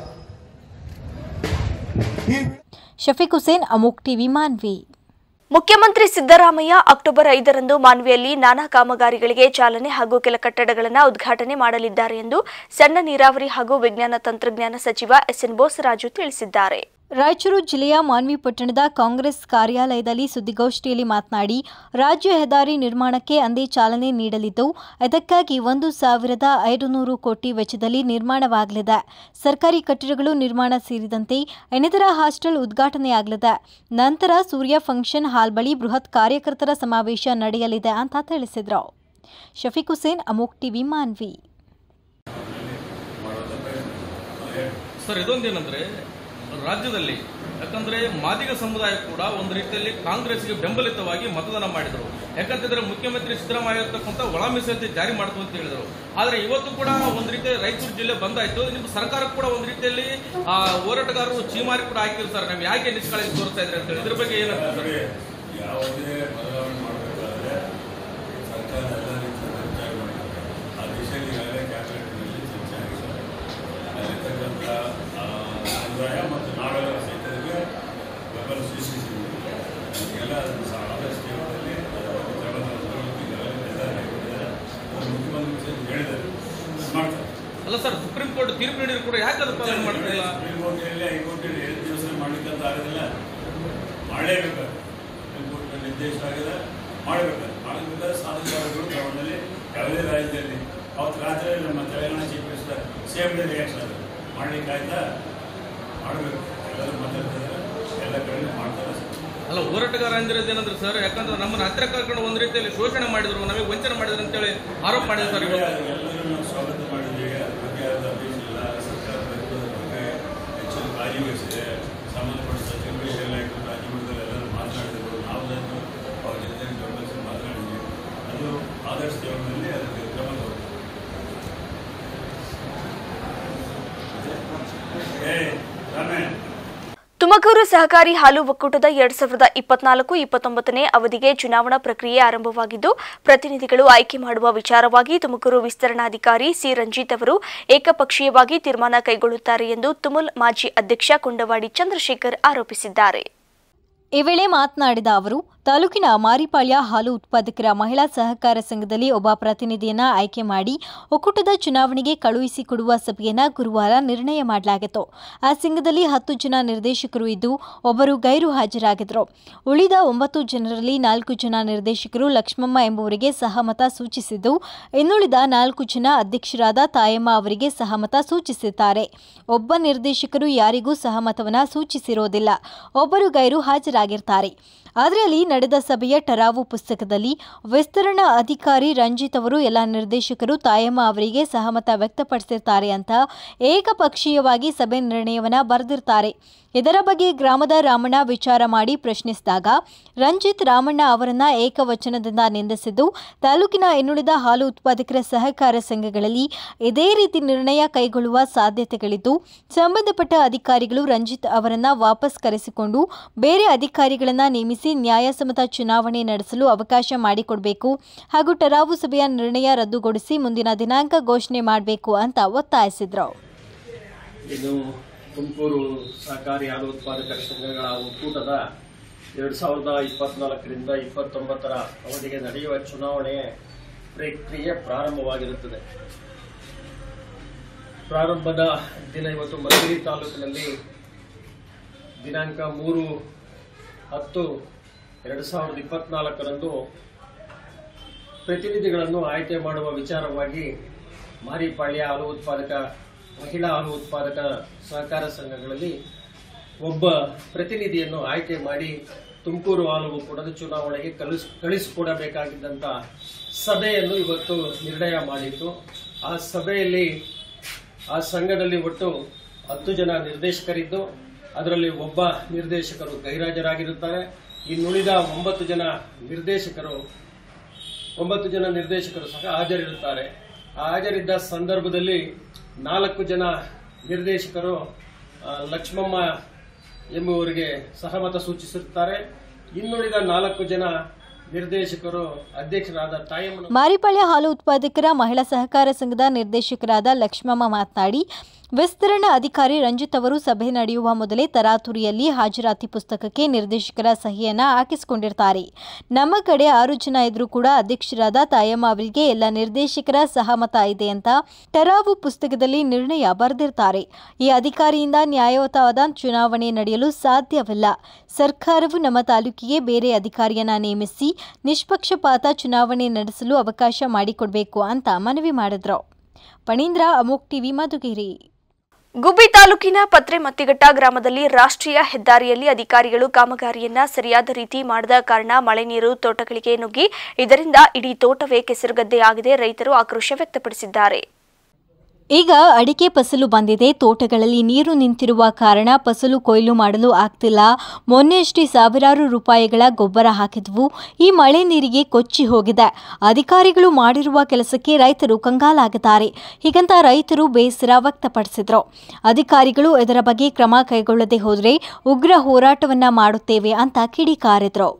ಶಫೀಕ್ ಹುಸೇನ್, ಅಮೋಕ್ ಟಿವಿ, ಮಾನ್ವಿ. ಮುಖ್ಯಮಂತ್ರಿ ಸಿದ್ದರಾಮಯ್ಯ ಅಕ್ಟೋಬರ್ 5ರಂದು ಮಾನ್ವಿಯಲ್ಲಿ ನಾನಾ ಕಾಮಗಾರಿಗಳಿಗೆ ಚಾಲನೆ ಹಾಗೂ ಕೆಲ ಕಟ್ಟಡಗಳನ್ನು ಉದ್ಘಾಟನೆ ಮಾಡಲಿದ್ದಾರೆ ಎಂದು ಸಣ್ಣ ನೀರಾವರಿ ಹಾಗೂ ವಿಜ್ಞಾನ ತಂತ್ರಜ್ಞಾನ ಸಚಿವ ಎಸ್ಎನ್ ಬೋಸರಾಜು ತಿಳಿಸಿದ್ದಾರೆ. ರಾಯಚೂರು ಜಿಲ್ಲೆಯ ಮಾನ್ವಿ ಪಟ್ಟಣದ ಕಾಂಗ್ರೆಸ್ ಕಾರ್ಯಾಲಯದಲ್ಲಿ ಸುದ್ದಿಗೋಷ್ಠಿಯಲ್ಲಿ ಮಾತನಾಡಿ, ರಾಜ್ಯ ಹೆದ್ದಾರಿ ನಿರ್ಮಾಣಕ್ಕೆ ಅಂದೇ ಚಾಲನೆ ನೀಡಲಿದ್ದು, ಇದಕ್ಕಾಗಿ 1,500 ಕೋಟಿ ವೆಚ್ಚದಲ್ಲಿ ನಿರ್ಮಾಣವಾಗಲಿದೆ. ಸರ್ಕಾರಿ ಕಟ್ಟಡಗಳು ನಿರ್ಮಾಣ ಸೇರಿದಂತೆ ಎನೆದರ ಹಾಸ್ಟೆಲ್ ಉದ್ಘಾಟನೆಯಾಗಲಿದೆ. ನಂತರ ಸೂರ್ಯ ಫಂಕ್ಷನ್ ಹಾಲ್ ಬಳಿ ಬೃಹತ್ ಕಾರ್ಯಕರ್ತರ ಸಮಾವೇಶ ನಡೆಯಲಿದೆ ಅಂತ ತಿಳಿಸಿದರು. ಶಫೀಕ್ ಹುಸೇನ್, ಅಮೋಕ್ ಟಿವಿ, ಮಾನ್ವಿ. ಸರ್, ಇದೊಂದೇನಂದ್ರೆ ರಾಜ್ಯದಲ್ಲಿ. ಯಾಕಂದ್ರೆ ಮಾದಿಗ ಸಮುದಾಯ ಕೂಡ ಒಂದು ರೀತಿಯಲ್ಲಿ ಕಾಂಗ್ರೆಸ್ಗೆ ಬೆಂಬಲಿತವಾಗಿ ಮತದಾನ ಮಾಡಿದರು. ಯಾಕಂತಂದ್ರೆ ಮುಖ್ಯಮಂತ್ರಿ ಸಿದ್ದರಾಮಯ್ಯ ಇರ್ತಕ್ಕಂಥ ಒಳ ಮೀಸಲಾತಿ ಜಾರಿ ಮಾಡ್ತು ಅಂತ ಹೇಳಿದರು. ಆದ್ರೆ ಇವತ್ತು ಕೂಡ ಒಂದು ರೀತಿಯಲ್ಲಿ ರಾಯಚೂರು ಜಿಲ್ಲೆ ಬಂದಾಯ್ತು. ನಿಮ್ಮ ಸರ್ಕಾರ ಕೂಡ ಒಂದು ರೀತಿಯಲ್ಲಿ ಹೋರಾಟಗಾರರು ಚೀಮಾರಿ ಕೂಡ ಹಾಕಿರ್ತಾರೆ. ನಾವು ಯಾಕೆ ನಿಷ್ಕಾಳಜಿ ತೋರಿಸ್ತಾ ಇದ್ರೆ ಅಂತ ಹೇಳಿ ಇದ್ರ ಬಗ್ಗೆ ಏನಾಗ್ತದೆ? ಯಾವುದೇ ಬದಲಾವಣೆ ಮಾಡಬೇಕಾದ್ರೆ ಸರ್ಕಾರ ಎಲ್ಲ ರೀತಿಯ ಚರ್ಚೆ ಮಾಡಬೇಕು. ಆ ದಿಶೆಯಲ್ಲಿ ಈಗಾಗಲೇ ಕ್ಯಾಬಿನೆಟ್ನಲ್ಲಿ ಚರ್ಚೆ ಆಗಿದೆ. ಅಲ್ಲಿರ್ತಕ್ಕಂಥ ಸಮುದಾಯ ಮತ್ತು ನಾವೆಲ್ಲ ಸಹಿತರಿಗೆ ಬೆಂಬಲ ಸೂಚಿಸಿದ್ದೀವಿ. ಎಲ್ಲ ಆದಷ್ಟು ಜೀವನದಲ್ಲಿ ಮುಖ್ಯಮಂತ್ರಿ ಹೇಳಿದ್ದಾರೆ ಮಾಡ್ತಾರೆ. ಅಲ್ಲ ಸರ್, ಸುಪ್ರೀಂ ಕೋರ್ಟ್ ತೀರ್ಪು ನೀಡಿದ್ರು ಕೂಡ ಯಾಕೆ ಅದು ಪಾಲನೆ ಮಾಡ್ತಿಲ್ಲ? ಸುಪ್ರೀಂ ಕೋರ್ಟಿನಲ್ಲಿ ಹೈಕೋರ್ಟಲ್ಲಿ 7 ದಿವಸ ಮಾಡಲಿಕ್ಕಂತ ಆಗೋದಿಲ್ಲ, ಮಾಡಲೇಬೇಕಾದ್ರೆ ಸುಪ್ರೀಂ ಕೋರ್ಟ್ ನಿರ್ದೇಶ ಆಗಿದೆ, ಮಾಡಬೇಕಾದ್ರೆ ಸಾಧಕಗಳು ಕ್ರಮದಲ್ಲಿ ಯಾವುದೇ ರಾಜ್ಯದಲ್ಲಿ ಅವತ್ತು ರಾತ್ರಿ ನಮ್ಮ Telangana chief minister same day reaction ಆಗಿದೆ. ಮಾಡ್ಲಿಕ್ಕೆ ಆಯ್ತಾ? ಮಾಡಬೇಕು. ಎಲ್ಲರೂ ಮಾತಾಡ್ತಿದ್ದಾರೆ, ಎಲ್ಲ ಕಡೆ ಮಾಡ್ತಾರೆ. ಅಲ್ಲ, ಹೋರಾಟಗಾರ ಅಂದಿರೋದೇನಂದ್ರೆ ಸರ್, ಯಾಕಂದ್ರೆ ನಮ್ಮನ್ನು ಹತ್ತಿರ ಕರ್ಕೊಂಡು ಒಂದು ರೀತಿಯಲ್ಲಿ ಶೋಷಣೆ ಮಾಡಿದ್ರು, ನಮಗೆ ವಂಚನೆ ಮಾಡಿದ್ರು ಅಂತೇಳಿ ಆರೋಪ ಮಾಡಿದ್ರು ಸರ್. ಎಲ್ಲರೂ ನಾವು ಸ್ವಾಗತ ಮಾಡಿದ್ದೀವಿ. ಅದ್ರ ಬಗ್ಗೆ ಅಭ್ಯಾಸ ಇಲ್ಲ. ಸರ್ಕಾರ ಬಗ್ಗೆ ಹೆಚ್ಚು ಕಾಳಜಿ ವಹಿಸಿದೆ. ಸಂಬಂಧಪಟ್ಟ ಸಚಿವರು ಎಲ್ಲ ರಾಜ್ಯಮಟ್ಟದಲ್ಲಿ ಎಲ್ಲರೂ ಮಾತನಾಡಿದರು. ನಾವು ಅವ್ರ ಜೊತೆ ಗಮನಿಸಿ ಮಾತನಾಡಿದ್ವಿ. ಅದು ಆದರ್ಶ ಜೀವನದಲ್ಲಿ ಅದಕ್ಕೆ ಕ್ರಮ ತುಮಕೂರು ಸಹಕಾರಿ ಹಾಲು ಒಕ್ಕೂಟದ 2024-29ನೇ ಅವಧಿಗೆ ಚುನಾವಣಾ ಪ್ರಕ್ರಿಯೆ ಆರಂಭವಾಗಿದ್ದು, ಪ್ರತಿನಿಧಿಗಳು ಆಯ್ಕೆ ಮಾಡುವ ವಿಚಾರವಾಗಿ ತುಮಕೂರು ವಿಸ್ತರಣಾಧಿಕಾರಿ ಸಿ ರಂಜಿತ್ ಅವರು ಏಕಪಕ್ಷೀಯವಾಗಿ ತೀರ್ಮಾನ ಕೈಗೊಳ್ಳುತ್ತಾರೆ ಎಂದು ತುಮುಲ್ ಮಾಜಿ ಅಧ್ಯಕ್ಷ ಕೊಂಡವಾಡಿ ಚಂದ್ರಶೇಖರ್ ಆರೋಪಿಸಿದ್ದಾರೆ. ಈ ವೇಳೆ ಮಾತನಾಡಿದ ಅವರು, ತಾಲೂಕಿನ ಮಾರಿಪಾಳ್ಯ ಹಾಲು ಉತ್ಪಾದಕರ ಮಹಿಳಾ ಸಹಕಾರ ಸಂಘದಲ್ಲಿ ಒಬ್ಬ ಪ್ರತಿನಿಧಿಯನ್ನ ಆಯ್ಕೆ ಮಾಡಿ ಒಕ್ಕೂಟದ ಚುನಾವಣೆಗೆ ಕಳುಹಿಸಿಕೊಡುವ ಸಭೆಯನ್ನ ಗುರುವಾರ ನಿರ್ಣಯ ಮಾಡಲಾಗಿತ್ತು. ಆ ಸಂಘದಲ್ಲಿ 10 ಜನ ನಿರ್ದೇಶಕರು ಇದ್ದು ಒಬ್ಬರು ಗೈರು ಹಾಜರಾಗಿದ್ದರು. ಉಳಿದ 9 ಜನರಲ್ಲಿ 4 ಜನ ನಿರ್ದೇಶಕರು ಲಕ್ಷ್ಮಮ್ಮ ಎಂಬುವರಿಗೆ ಸಹಮತ ಸೂಚಿಸಿದ್ದು, ಇನ್ನುಳಿದ 4 ಜನ ಅಧ್ಯಕ್ಷರಾದ ತಾಯಮ್ಮ ಅವರಿಗೆ ಸಹಮತ ಸೂಚಿಸಿದ್ದಾರೆ. ಒಬ್ಬ ನಿರ್ದೇಶಕರು ಯಾರಿಗೂ ಸಹಮತವನ್ನ ಸೂಚಿಸಿರೋದಿಲ್ಲ, ಒಬ್ಬರು ಗೈರು ಹಾಜರಾಗಿರ್ತಾರೆ. ಆದರೆ ಅಲ್ಲಿ ನಡೆದ ಸಭೆಯ ಟರಾವು ಪುಸ್ತಕದಲ್ಲಿ ವಿಸ್ತರಣಾ ಅಧಿಕಾರಿ ರಂಜಿತ್ ಅವರು ಎಲ್ಲ ನಿರ್ದೇಶಕರು ತಾಯಮ್ಮ ಅವರಿಗೆ ಸಹಮತ ವ್ಯಕ್ತಪಡಿಸಿರ್ತಾರೆ ಅಂತ ಏಕಪಕ್ಷೀಯವಾಗಿ ಸಭೆ ನಿರ್ಣಯವನ್ನ ಬರೆದಿರ್ತಾರೆ. ಇದರ ಬಗ್ಗೆ ಗ್ರಾಮದ ರಾಮಣ್ಣ ವಿಚಾರ ಮಾಡಿ ಪ್ರಶ್ನಿಸಿದಾಗ ರಂಜಿತ್ ರಾಮಣ್ಣ ಅವರನ್ನ ಏಕವಚನದಿಂದ ನಿಂದಿಸಿದ್ದು, ತಾಲೂಕಿನ ಇನ್ನುಳಿದ ಹಾಲು ಉತ್ಪಾದಕರ ಸಹಕಾರ ಸಂಘಗಳಲ್ಲಿ ಇದೇ ರೀತಿ ನಿರ್ಣಯ ಕೈಗೊಳ್ಳುವ ಸಾಧ್ಯತೆಗಳಿದ್ದು, ಸಂಬಂಧಪಟ್ಟ ಅಧಿಕಾರಿಗಳು ರಂಜಿತ್ ಅವರನ್ನ ವಾಪಸ್ ಕರೆಸಿಕೊಂಡು ಬೇರೆ ಅಧಿಕಾರಿಗಳನ್ನ ನೇಮಿಸಿ ನ್ಯಾಯಸಮ್ಮತ ಚುನಾವಣೆ ನಡೆಸಲು ಅವಕಾಶ ಮಾಡಿಕೊಡಬೇಕು ಹಾಗೂ ಟರಾವು ಸಭೆಯ ನಿರ್ಣಯ ರದ್ದುಗೊಳಿಸಿ ಮುಂದಿನ ದಿನಾಂಕ ಘೋಷಣೆ ಮಾಡಬೇಕು ಅಂತ ಒತ್ತಾಯಿಸಿದ್ರು. ಇದು ತುಮಕೂರು ಸಹಕಾರಿ ಹಾಲು ಉತ್ಪಾದಕರ ಸಂಘಗಳ ಒಕ್ಕೂಟದ 2024ರಿಂದ 29ರ ಅವಧಿಗೆ ನಡೆಯುವ ಚುನಾವಣೆ ಪ್ರಕ್ರಿಯೆ ಪ್ರಾರಂಭವಾಗಿರುತ್ತದೆ. ಪ್ರಾರಂಭದ ದಿನ ಇವತ್ತು ಮಧುಗಿರಿ ತಾಲೂಕಿನಲ್ಲಿ ದಿನಾಂಕ 3/10/2024ರಂದು ಪ್ರತಿನಿಧಿಗಳನ್ನು ಆಯ್ಕೆ ಮಾಡುವ ವಿಚಾರವಾಗಿ ಮಾರಿಪಾಳ್ಯ ಹಾಲು ಉತ್ಪಾದಕ ಮಹಿಳಾ ಹಾಲು ಉತ್ಪಾದಕ ಸಹಕಾರ ಸಂಘಗಳಲ್ಲಿ ಒಬ್ಬ ಪ್ರತಿನಿಧಿಯನ್ನು ಆಯ್ಕೆ ಮಾಡಿ ತುಮಕೂರು ಹಾಲು ಒಕ್ಕೂಟದ ಚುನಾವಣೆಗೆ ಕಳಿಸಿಕೊಡಬೇಕಾಗಿದ್ದಂಥ ಸಭೆಯನ್ನು ಇವತ್ತು ನಿರ್ಣಯ ಮಾಡಿತ್ತು. ಆ ಸಭೆಯಲ್ಲಿ ಆ ಸಂಘದಲ್ಲಿ ಒಟ್ಟು 10 ಜನ ನಿರ್ದೇಶಕರಿದ್ದು, ಅದರಲ್ಲಿ ಒಬ್ಬ ನಿರ್ದೇಶಕರು ಗೈರಾಜರಾಗಿರುತ್ತಾರೆ. ಇನ್ನುಳಿದ 9 ಜನ ನಿರ್ದೇಶಕರು ಸಹ ಹಾಜರಿರುತ್ತಾರೆ. ಹಾಜರಿದ್ದ ಸಂದರ್ಭದಲ್ಲಿ 4 ಜನ ನಿರ್ದೇಶಕರು ಲಕ್ಷ್ಮಮ್ಮ ಎಂಬುವರಿಗೆ ಸಹಮತ ಸೂಚಿಸಿರುತ್ತಾರೆ. ಇನ್ನುಳಿದ 4 ಜನ ನಿರ್ದೇಶಕರು ಅಧ್ಯಕ್ಷರಾದ ತಾಯಮ್ಮ. ಮಾರಿಪಾಳ್ಯ ಹಾಲು ಉತ್ಪಾದಕರ ಮಹಿಳಾ ಸಹಕಾರ ಸಂಘದ ನಿರ್ದೇಶಕರಾದ ಲಕ್ಷ್ಮಮ್ಮ ಮಾತನಾಡಿ, ವಿಸ್ತರಣಾ ಅಧಿಕಾರಿ ರಂಜಿತ್ ಅವರು ಸಭೆ ನಡೆಯುವ ಮೊದಲೇ ತರಾತುರಿಯಲ್ಲಿ ಹಾಜರಾತಿ ಪುಸ್ತಕಕ್ಕೆ ನಿರ್ದೇಶಕರ ಸಹಿಯನ್ನ ಹಾಕಿಸಿಕೊಂಡಿರ್ತಾರೆ. ನಮ್ಮ ಕಡೆ 6 ಜನ ಇದ್ರೂ ಕೂಡ ಅಧ್ಯಕ್ಷರಾದ ತಾಯಮ್ಮ ಅವರಿಗೆ ಎಲ್ಲ ನಿರ್ದೇಶಕರ ಸಹಮತ ಇದೆ ಅಂತ ಟರಾವು ಪುಸ್ತಕದಲ್ಲಿ ನಿರ್ಣಯ ಬರೆದಿರ್ತಾರೆ. ಈ ಅಧಿಕಾರಿಯಿಂದ ನ್ಯಾಯಯುತವಾದ ಚುನಾವಣೆ ನಡೆಯಲು ಸಾಧ್ಯವಿಲ್ಲ. ಸರ್ಕಾರವು ನಮ್ಮ ತಾಲೂಕಿಗೆ ಬೇರೆ ಅಧಿಕಾರಿಯನ್ನ ನೇಮಿಸಿ ನಿಷ್ಪಕ್ಷಪಾತ ಚುನಾವಣೆ ನಡೆಸಲು ಅವಕಾಶ ಮಾಡಿಕೊಡಬೇಕು ಅಂತ ಮನವಿ ಮಾಡಿದ್ರು. ಪಣೀಂದ್ರ, ಅಮೋಕ್ ಟಿವಿ, ಮಧುಗಿರಿ. ಗುಬ್ಬಿ ತಾಲೂಕಿನ ಪತ್ರೆಮತ್ತಿಘಟ್ಟ ಗ್ರಾಮದಲ್ಲಿ ರಾಷ್ಟ್ರೀಯ ಹೆದ್ದಾರಿಯಲ್ಲಿ ಅಧಿಕಾರಿಗಳು ಕಾಮಗಾರಿಯನ್ನ ಸರಿಯಾದ ರೀತಿ ಮಾಡದ ಕಾರಣ ಮಳೆ ನೀರು ತೋಟಗಳಿಗೆ ನುಗ್ಗಿ ಇದರಿಂದ ಇಡೀ ತೋಟವೇ ಕೆಸರುಗದ್ದೆಯಾಗಿದೆ. ರೈತರು ಆಕ್ರೋಶ ವ್ಯಕ್ತಪಡಿಸಿದ್ದಾರೆ. ಈಗ ಅಡಿಕೆ ಫಸಲು ಬಂದಿದೆ. ತೋಟಗಳಲ್ಲಿ ನೀರು ನಿಂತಿರುವ ಕಾರಣ ಫಸಲು ಕೊಯ್ಲು ಮಾಡಲು ಆಗ್ತಿಲ್ಲ. ಮೊನ್ನೆಯಷ್ಟೇ ಸಾವಿರಾರು ರೂಪಾಯಿಗಳ ಗೊಬ್ಬರ ಹಾಕಿದ್ವು. ಈ ಮಳೆ ನೀರಿಗೆ ಕೊಚ್ಚಿ ಹೋಗಿದೆ. ಅಧಿಕಾರಿಗಳು ಮಾಡಿರುವ ಕೆಲಸಕ್ಕೆ ರೈತರು ಕಂಗಾಲಾಗಿದ್ದಾರೆ. ಹೀಗಂತ ರೈತರು ಬೇಸರ ವ್ಯಕ್ತಪಡಿಸಿದ್ರು. ಅಧಿಕಾರಿಗಳು ಇದರ ಬಗ್ಗೆ ಕ್ರಮ ಕೈಗೊಳ್ಳದೆ ಹೋದರೆ ಉಗ್ರ ಹೋರಾಟವನ್ನ ಮಾಡುತ್ತೇವೆ ಅಂತ ಕಿಡಿಕಾರಿದ್ರು.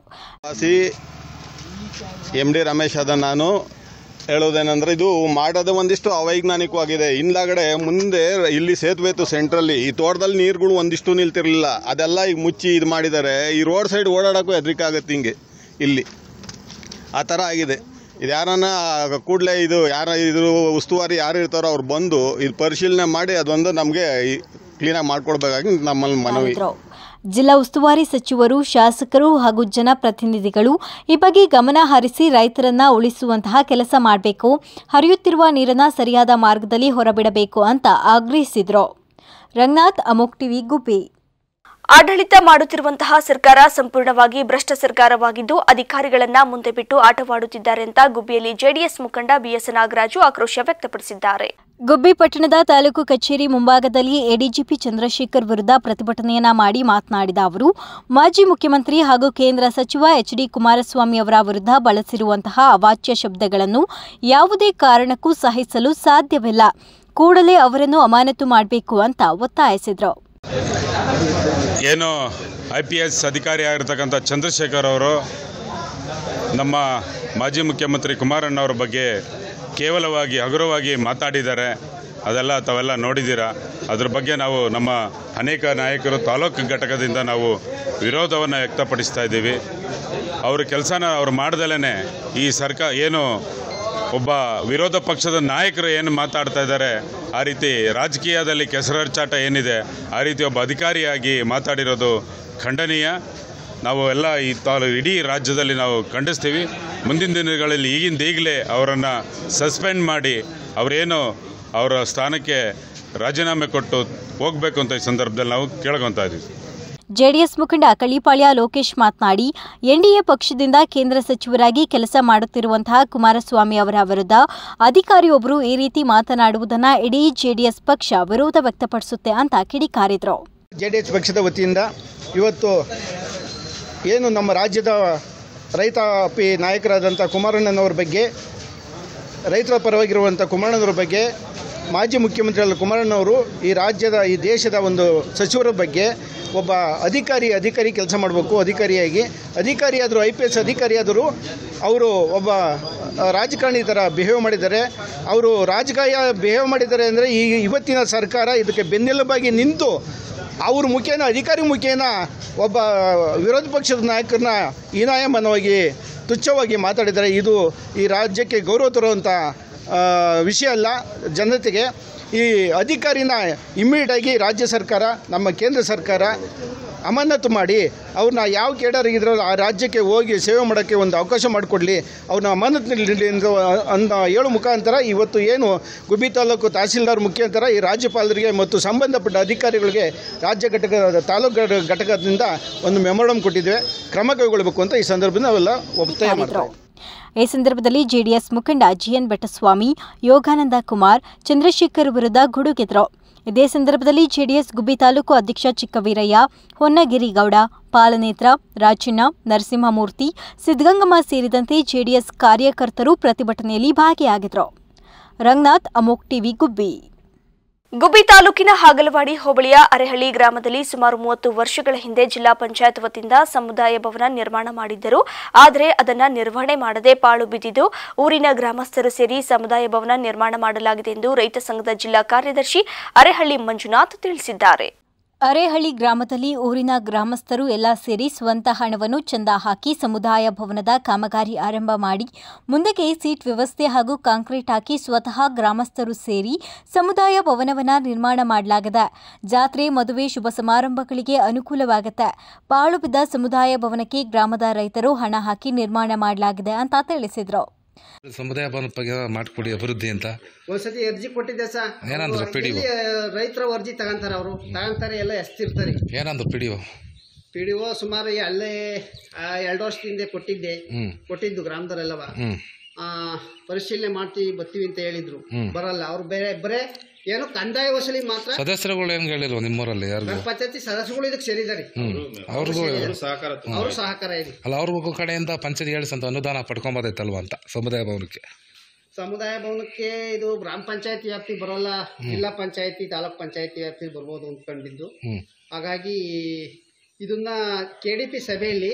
MD ರಮೇಶ್ ಅದ ನಾನು ಹೇಳೋದೇನೆಂದ್ರೆ, ಇದು ಮಾಡೋದು ಒಂದಿಷ್ಟು ಅವೈಜ್ಞಾನಿಕವಾಗಿದೆ. ಹಿಂದಾಗಡೆ ಮುಂದೆ ಇಲ್ಲಿ ಸೇತುವೆ ಇತ್ತು ಸೆಂಟ್ರಲ್ಲಿ, ಈ ತೋಟದಲ್ಲಿ ನೀರುಗಳು ಒಂದಿಷ್ಟು ನಿಲ್ತಿರ್ಲಿಲ್ಲ, ಅದೆಲ್ಲ ಈಗ ಮುಚ್ಚಿ ಇದು ಮಾಡಿದ್ದಾರೆ. ಈ ರೋಡ್ ಸೈಡ್ ಓಡಾಡೋಕ್ಕೂ ಹೆದರಿಕೆ ಆಗುತ್ತೆ. ಹಿಂಗೆ ಇಲ್ಲಿ ಆ ಥರ ಆಗಿದೆ. ಇದು ಯಾರನ್ನ ಕೂಡಲೇ ಇದು ಇದ್ರ ಉಸ್ತುವಾರಿ ಯಾರು ಇರ್ತಾರೋ ಅವ್ರು ಬಂದು ಇದು ಪರಿಶೀಲನೆ ಮಾಡಿ ಅದೊಂದು ನಮಗೆ ಕ್ಲೀನಾಗಿ ಮಾಡ್ಕೊಡ್ಬೇಕಾಗಿ ನಮ್ಮಲ್ಲಿ ಮನವಿ. ಜಿಲ್ಲಾ ಉಸ್ತುವಾರಿ ಸಚಿವರು, ಶಾಸಕರು ಹಾಗೂ ಜನಪ್ರತಿನಿಧಿಗಳು ಈ ಬಗ್ಗೆ ಗಮನ ಹರಿಸಿ ರೈತರನ್ನ ಉಳಿಸುವಂತಹ ಕೆಲಸ ಮಾಡಬೇಕು. ಹರಿಯುತ್ತಿರುವ ನೀರನ್ನ ಸರಿಯಾದ ಮಾರ್ಗದಲ್ಲಿ ಹೊರಬಿಡಬೇಕು ಅಂತ ಆಗ್ರಹಿಸಿದ್ರು. ರಂಗನಾಥ್, ಅಮೋಕ್ ಟಿವಿ, ಗುಬ್ಬಿ. ಆಡಳಿತ ಮಾಡುತ್ತಿರುವಂತಹ ಸರ್ಕಾರ ಸಂಪೂರ್ಣವಾಗಿ ಭ್ರಷ್ಟ ಸರ್ಕಾರವಾಗಿದ್ದು ಅಧಿಕಾರಿಗಳನ್ನ ಮುಂದೆ ಬಿಟ್ಟು ಆಟವಾಡುತ್ತಿದ್ದಾರೆ ಅಂತ ಗುಬ್ಬಿಯಲ್ಲಿ ಜೆಡಿಎಸ್ ಮುಖಂಡ BS ನಾಗರಾಜು ಆಕ್ರೋಶ ವ್ಯಕ್ತಪಡಿಸಿದ್ದಾರೆ. ಗುಬ್ಬಿ ಪಟ್ಟಣದ ತಾಲೂಕು ಕಚೇರಿ ಮುಂಭಾಗದಲ್ಲಿ ಎಡಿಜಿಪಿ ಚಂದ್ರಶೇಖರ್ ವಿರುದ್ಧ ಪ್ರತಿಭಟನೆಯನ್ನ ಮಾಡಿ ಮಾತನಾಡಿದ ಅವರು, ಮಾಜಿ ಮುಖ್ಯಮಂತ್ರಿ ಹಾಗೂ ಕೇಂದ್ರ ಸಚಿವ HD ಕುಮಾರಸ್ವಾಮಿ ಅವರ ವಿರುದ್ಧ ಬಳಸಿರುವಂತಹ ಅವಾಚ್ಯ ಶಬ್ದಗಳನ್ನು ಯಾವುದೇ ಕಾರಣಕ್ಕೂ ಸಹಿಸಲು ಸಾಧ್ಯವಿಲ್ಲ. ಕೂಡಲೇ ಅವರನ್ನು ಅಮಾನತು ಮಾಡಬೇಕು ಅಂತ ಒತ್ತಾಯಿಸಿದರು. ಏನು IPS ಅಧಿಕಾರಿ ಆಗಿರ್ತಕ್ಕಂಥ ಚಂದ್ರಶೇಖರ್ ಅವರು ನಮ್ಮ ಮಾಜಿ ಮುಖ್ಯಮಂತ್ರಿ ಕುಮಾರಣ್ಣವರ ಬಗ್ಗೆ ಕೇವಲವಾಗಿ ಹಗುರವಾಗಿ ಮಾತಾಡಿದ್ದಾರೆ. ಅದೆಲ್ಲ ತಾವೆಲ್ಲ ನೋಡಿದ್ದೀರಾ. ಅದ್ರ ಬಗ್ಗೆ ನಾವು ನಮ್ಮ ಅನೇಕ ನಾಯಕರು ತಾಲೂಕು ಘಟಕದಿಂದ ನಾವು ವಿರೋಧವನ್ನು ವ್ಯಕ್ತಪಡಿಸ್ತಾ ಇದ್ದೀವಿ. ಅವ್ರ ಕೆಲಸನ ಅವ್ರು ಮಾಡ್ದಲೇ ಈ ಸರ್ಕಾರ ಏನು ಒಬ್ಬ ವಿರೋಧ ಪಕ್ಷದ ನಾಯಕರು ಏನು ಮಾತಾಡ್ತಾ ಇದ್ದಾರೆ, ಆ ರೀತಿ ರಾಜಕೀಯದಲ್ಲಿ ಕೆಸರಚಾಟ ಏನಿದೆ ಆ ರೀತಿ ಒಬ್ಬ ಅಧಿಕಾರಿಯಾಗಿ ಮಾತಾಡಿರೋದು ಖಂಡನೀಯ. ನಾವು ಎಲ್ಲ ಇಡೀ ರಾಜ್ಯದಲ್ಲಿ ನಾವು ಖಂಡಿಸ್ತೀವಿ. ಮುಂದಿನ ದಿನಗಳಲ್ಲಿ ಈಗಲೇ ಅವರನ್ನು ಸಸ್ಪೆಂಡ್ ಮಾಡಿ ಅವರೇನು ಅವರ ಸ್ಥಾನಕ್ಕೆ ರಾಜೀನಾಮೆ ಕೊಟ್ಟು ಹೋಗಬೇಕು ಅಂತ ಈ ಸಂದರ್ಭದಲ್ಲಿ ನಾವು ಕೇಳ್ಕೊತಾ ಇದ್ದೀವಿ. ಜೆಡಿಎಸ್ ಮುಖಂಡ ಕಳಿಪಾಳ್ಯ ಲೋಕೇಶ್ ಮಾತನಾಡಿ, NDA ಪಕ್ಷದಿಂದ ಕೇಂದ್ರ ಸಚಿವರಾಗಿ ಕೆಲಸ ಮಾಡುತ್ತಿರುವಂತಹ ಕುಮಾರಸ್ವಾಮಿ ಅವರ ವಿರುದ್ಧ ಅಧಿಕಾರಿಯೊಬ್ಬರು ಈ ರೀತಿ ಮಾತನಾಡುವುದನ್ನು ಇಡೀ ಜೆಡಿಎಸ್ ಪಕ್ಷ ವಿರೋಧ ವ್ಯಕ್ತಪಡಿಸುತ್ತೆ ಅಂತ ಕಿಡಿಕಾರಿದ್ರು. ಜೆಡಿಎಸ್ ಪಕ್ಷದ ವತಿಯಿಂದ ಇವತ್ತು ಏನು ನಮ್ಮ ರಾಜ್ಯದ ರೈತಾಪಿ ನಾಯಕರಾದಂಥ ಕುಮಾರಣ್ಣನವರ ಬಗ್ಗೆ, ರೈತರ ಪರವಾಗಿರುವಂಥ ಕುಮಾರಣ್ಣನವರ ಬಗ್ಗೆ, ಮಾಜಿ ಮುಖ್ಯಮಂತ್ರಿಗಳ ಕುಮಾರಣ್ಣವರು ಈ ರಾಜ್ಯದ ಈ ದೇಶದ ಒಂದು ಸಚಿವರ ಬಗ್ಗೆ ಒಬ್ಬ ಅಧಿಕಾರಿ ಕೆಲಸ ಮಾಡಬೇಕು. ಅಧಿಕಾರಿಯಾದರೂ IPS ಅಧಿಕಾರಿಯಾದರೂ ಅವರು ಒಬ್ಬ ರಾಜಕಾರಣಿ ಥರ ಬಿಹೇವ್ ಮಾಡಿದ್ದಾರೆ. ಅವರು ರಾಜಕೀಯ ಬಿಹೇವ್ ಮಾಡಿದ್ದಾರೆ ಅಂದರೆ ಇವತ್ತಿನ ಸರ್ಕಾರ ಇದಕ್ಕೆ ಬೆನ್ನೆಲುಬಾಗಿ ನಿಂತು ಅವ್ರ ಮುಖೇನ ಅಧಿಕಾರಿ ಮುಖೇನ ಒಬ್ಬ ವಿರೋಧ ಪಕ್ಷದ ನಾಯಕರನ್ನ ಹೀನಾಯಮಾನವಾಗಿ ತುಚ್ಛವಾಗಿ ಮಾತಾಡಿದ್ದಾರೆ. ಇದು ಈ ರಾಜ್ಯಕ್ಕೆ ಗೌರವ ತರುವಂಥ ವಿಷಯ ಅಲ್ಲ. ಜನತೆಗೆ ಈ ಅಧಿಕಾರಿನ ಇಮ್ಮಿಡಿಯೇಟಾಗಿ ರಾಜ್ಯ ಸರ್ಕಾರ, ನಮ್ಮ ಕೇಂದ್ರ ಸರ್ಕಾರ ಅಮಾನತು ಮಾಡಿ ಅವ್ರನ್ನ ಯಾವ ಕೇಡರಿಗಿದ್ರೋ ಆ ರಾಜ್ಯಕ್ಕೆ ಹೋಗಿ ಸೇವೆ ಮಾಡೋಕ್ಕೆ ಒಂದು ಅವಕಾಶ ಮಾಡಿಕೊಡಲಿ, ಅವ್ರನ್ನ ಅಮಾನತಿನಲ್ಲಿ ಅಂತ ಹೇಳೋ ಮುಖಾಂತರ ಇವತ್ತು ಏನು ಗುಬ್ಬಿ ತಾಲೂಕು ತಹಸೀಲ್ದಾರ್ ಮುಖಾಂತರ ಈ ರಾಜ್ಯಪಾಲರಿಗೆ ಮತ್ತು ಸಂಬಂಧಪಟ್ಟ ಅಧಿಕಾರಿಗಳಿಗೆ ರಾಜ್ಯ ಘಟಕ ತಾಲೂಕು ಘಟಕದಿಂದ ಒಂದು ಮೆಮೊರಂ ಕೊಟ್ಟಿದ್ದೇವೆ. ಕ್ರಮ ಕೈಗೊಳ್ಳಬೇಕು ಅಂತ ಈ ಸಂದರ್ಭದಲ್ಲಿ ನಾವೆಲ್ಲ ಒತ್ತಾಯ ಮಾಡ್ತೇವೆ. ಈ ಸಂದರ್ಭದಲ್ಲಿ ಜೆಡಿಎಸ್ ಮುಖಂಡ GN ಬೆಟ್ಟಸ್ವಾಮಿ, ಯೋಗಾನಂದ ಕುಮಾರ್, ಚಂದ್ರಶೇಖರ್ ವಿರುದ್ಧ ಗುಡುಗಿದ್ರು. ಇದೇ ಸಂದರ್ಭದಲ್ಲಿ ಜೆಡಿಎಸ್ ಗುಬ್ಬಿ ತಾಲೂಕು ಅಧ್ಯಕ್ಷ ಚಿಕ್ಕವೀರಯ್ಯ, ಹೊನ್ನಗಿರಿಗೌಡ, ಪಾಲನೇತ್ರ, ರಾಜಣ್ಣ, ನರಸಿಂಹಮೂರ್ತಿ, ಸಿದ್ಧಗಂಗಮ್ಮ ಸೇರಿದಂತೆ ಜೆಡಿಎಸ್ ಕಾರ್ಯಕರ್ತರು ಪ್ರತಿಭಟನೆಯಲ್ಲಿ ಭಾಗಿಯಾಗಿದ್ರು. ರಂಗನಾಥ್, ಅಮೋಕ್ ಟಿವಿ, ಗುಬ್ಬಿ. ಗುಬ್ಬಿ ತಾಲೂಕಿನ ಹಾಗಲವಾಡಿ ಹೋಬಳಿಯ ಅರೆಹಳ್ಳಿ ಗ್ರಾಮದಲ್ಲಿ ಸುಮಾರು 30 ವರ್ಷಗಳ ಹಿಂದೆ ಜಿಲ್ಲಾ ಪಂಚಾಯತ್ ವತಿಯಿಂದ ಸಮುದಾಯ ಭವನ ನಿರ್ಮಾಣ ಮಾಡಿದ್ದರು. ಆದರೆ ಅದನ್ನು ನಿರ್ವಹಣೆ ಮಾಡದೆ ಪಾಳು ಬಿದ್ದಿದ್ದು ಊರಿನ ಗ್ರಾಮಸ್ಥರು ಸೇರಿ ಸಮುದಾಯ ಭವನ ನಿರ್ಮಾಣ ಮಾಡಲಾಗಿದೆ ಎಂದು ರೈತ ಸಂಘದ ಜಿಲ್ಲಾ ಕಾರ್ಯದರ್ಶಿ ಅರೆಹಳ್ಳಿ ಮಂಜುನಾಥ್ ತಿಳಿಸಿದ್ದಾರೆ. ಅರೇಹಳ್ಳಿ ಗ್ರಾಮದಲ್ಲಿ ಊರಿನ ಗ್ರಾಮಸ್ಥರು ಎಲ್ಲ ಸೇರಿ ಸ್ವಂತ ಹಣವನ್ನು ಚಂದ ಹಾಕಿ ಸಮುದಾಯ ಭವನದ ಕಾಮಗಾರಿ ಆರಂಭ ಮಾಡಿ ಮುಂದಕ್ಕೆ ಸೀಟ್ ವ್ಯವಸ್ಥೆ ಹಾಗೂ ಕಾಂಕ್ರೀಟ್ ಹಾಕಿ ಸ್ವತಃ ಗ್ರಾಮಸ್ಥರು ಸೇರಿ ಸಮುದಾಯ ಭವನವನ್ನು ನಿರ್ಮಾಣ ಮಾಡಲಾಗಿದೆ. ಜಾತ್ರೆ, ಮದುವೆ, ಶುಭ ಸಮಾರಂಭಗಳಿಗೆ ಅನುಕೂಲವಾಗುತ್ತೆ. ಪಾಳು ಬಿದ್ದ ಸಮುದಾಯ ಭವನಕ್ಕೆ ಗ್ರಾಮದ ರೈತರು ಹಣ ಹಾಕಿ ನಿರ್ಮಾಣ ಮಾಡಲಾಗಿದೆ ಅಂತ ತಿಳಿಸಿದರು. ಸಮುದಾಯ ಭವನ ಬಗ್ಗೆ ಮಾಡಿಕೊಡಿ ಅಭಿವೃದ್ಧಿ ಅಂತ ಒಂದ್ಸತಿ ಅರ್ಜಿ ಕೊಟ್ಟಿದ್ದೆ ಸರ್. ಏನಂದ್ರೆ ರೈತರ ಅರ್ಜಿ ತಗೊಂತಾರೆ ಎಲ್ಲ ಎಷ್ಟಿರ್ತಾರೆ. ಏನಂದ್ರೆ ಪಿಡಿಒ ಸುಮಾರು ಅಲ್ಲೇ 2 ವರ್ಷದಿಂದ ಕೊಟ್ಟಿದ್ದು ಗ್ರಾಮದವರೆಲ್ಲವ ಪರಿಶೀಲನೆ ಮಾಡ್ತೀವಿ ಬರ್ತೀವಿ ಅಂತ ಹೇಳಿದ್ರು. ಬರಲ್ಲ ಅವ್ರು ಬರೇ ಏನು ಕಂದಾಯ ವಸೂಲಿ ಮಾತ್ರ. ಸದಸ್ಯರುಗಳು ಏನ್ ಹೇಳಿಲ್ವ ನಿಮ್ಮೂರಲ್ಲಿ ಯಾರಿಗೂ? ಗ್ರಾಮ ಪಂಚಾಯತಿ ಸದಸ್ಯರುಗಳು ಇದಕ್ಕೆ ಸೇರಿದ್ದಾರೆ. ಅವ್ರಿಗೂ ಅವರು ಸಹಕಾರ ಇದೆ. ಅಲ್ಲ, ಅವ್ರಿಗೂ ಕಡೆಯಿಂದ ಪಂಚಾಯತ್ ಹೇಳಿಸಂತ ಅನುದಾನ ಪಡ್ಕೊಂಬೋದೈತಲ್ವ ಅಂತ ಸಮುದಾಯ ಭವನಕ್ಕೆ. ಸಮುದಾಯ ಭವನಕ್ಕೆ ಇದು ಗ್ರಾಮ ಪಂಚಾಯತಿ ವ್ಯಾಪ್ತಿ ಬರೋಲ್ಲ, ಜಿಲ್ಲಾ ಪಂಚಾಯತಿ ತಾಲೂಕ್ ಪಂಚಾಯತಿ ವ್ಯಾಪ್ತಿ ಬರ್ಬೋದು ಅಂದ್ಕೊಂಡಿದ್ದು. ಹಾಗಾಗಿ ಇದನ್ನ KDP ಸಭೆಯಲ್ಲಿ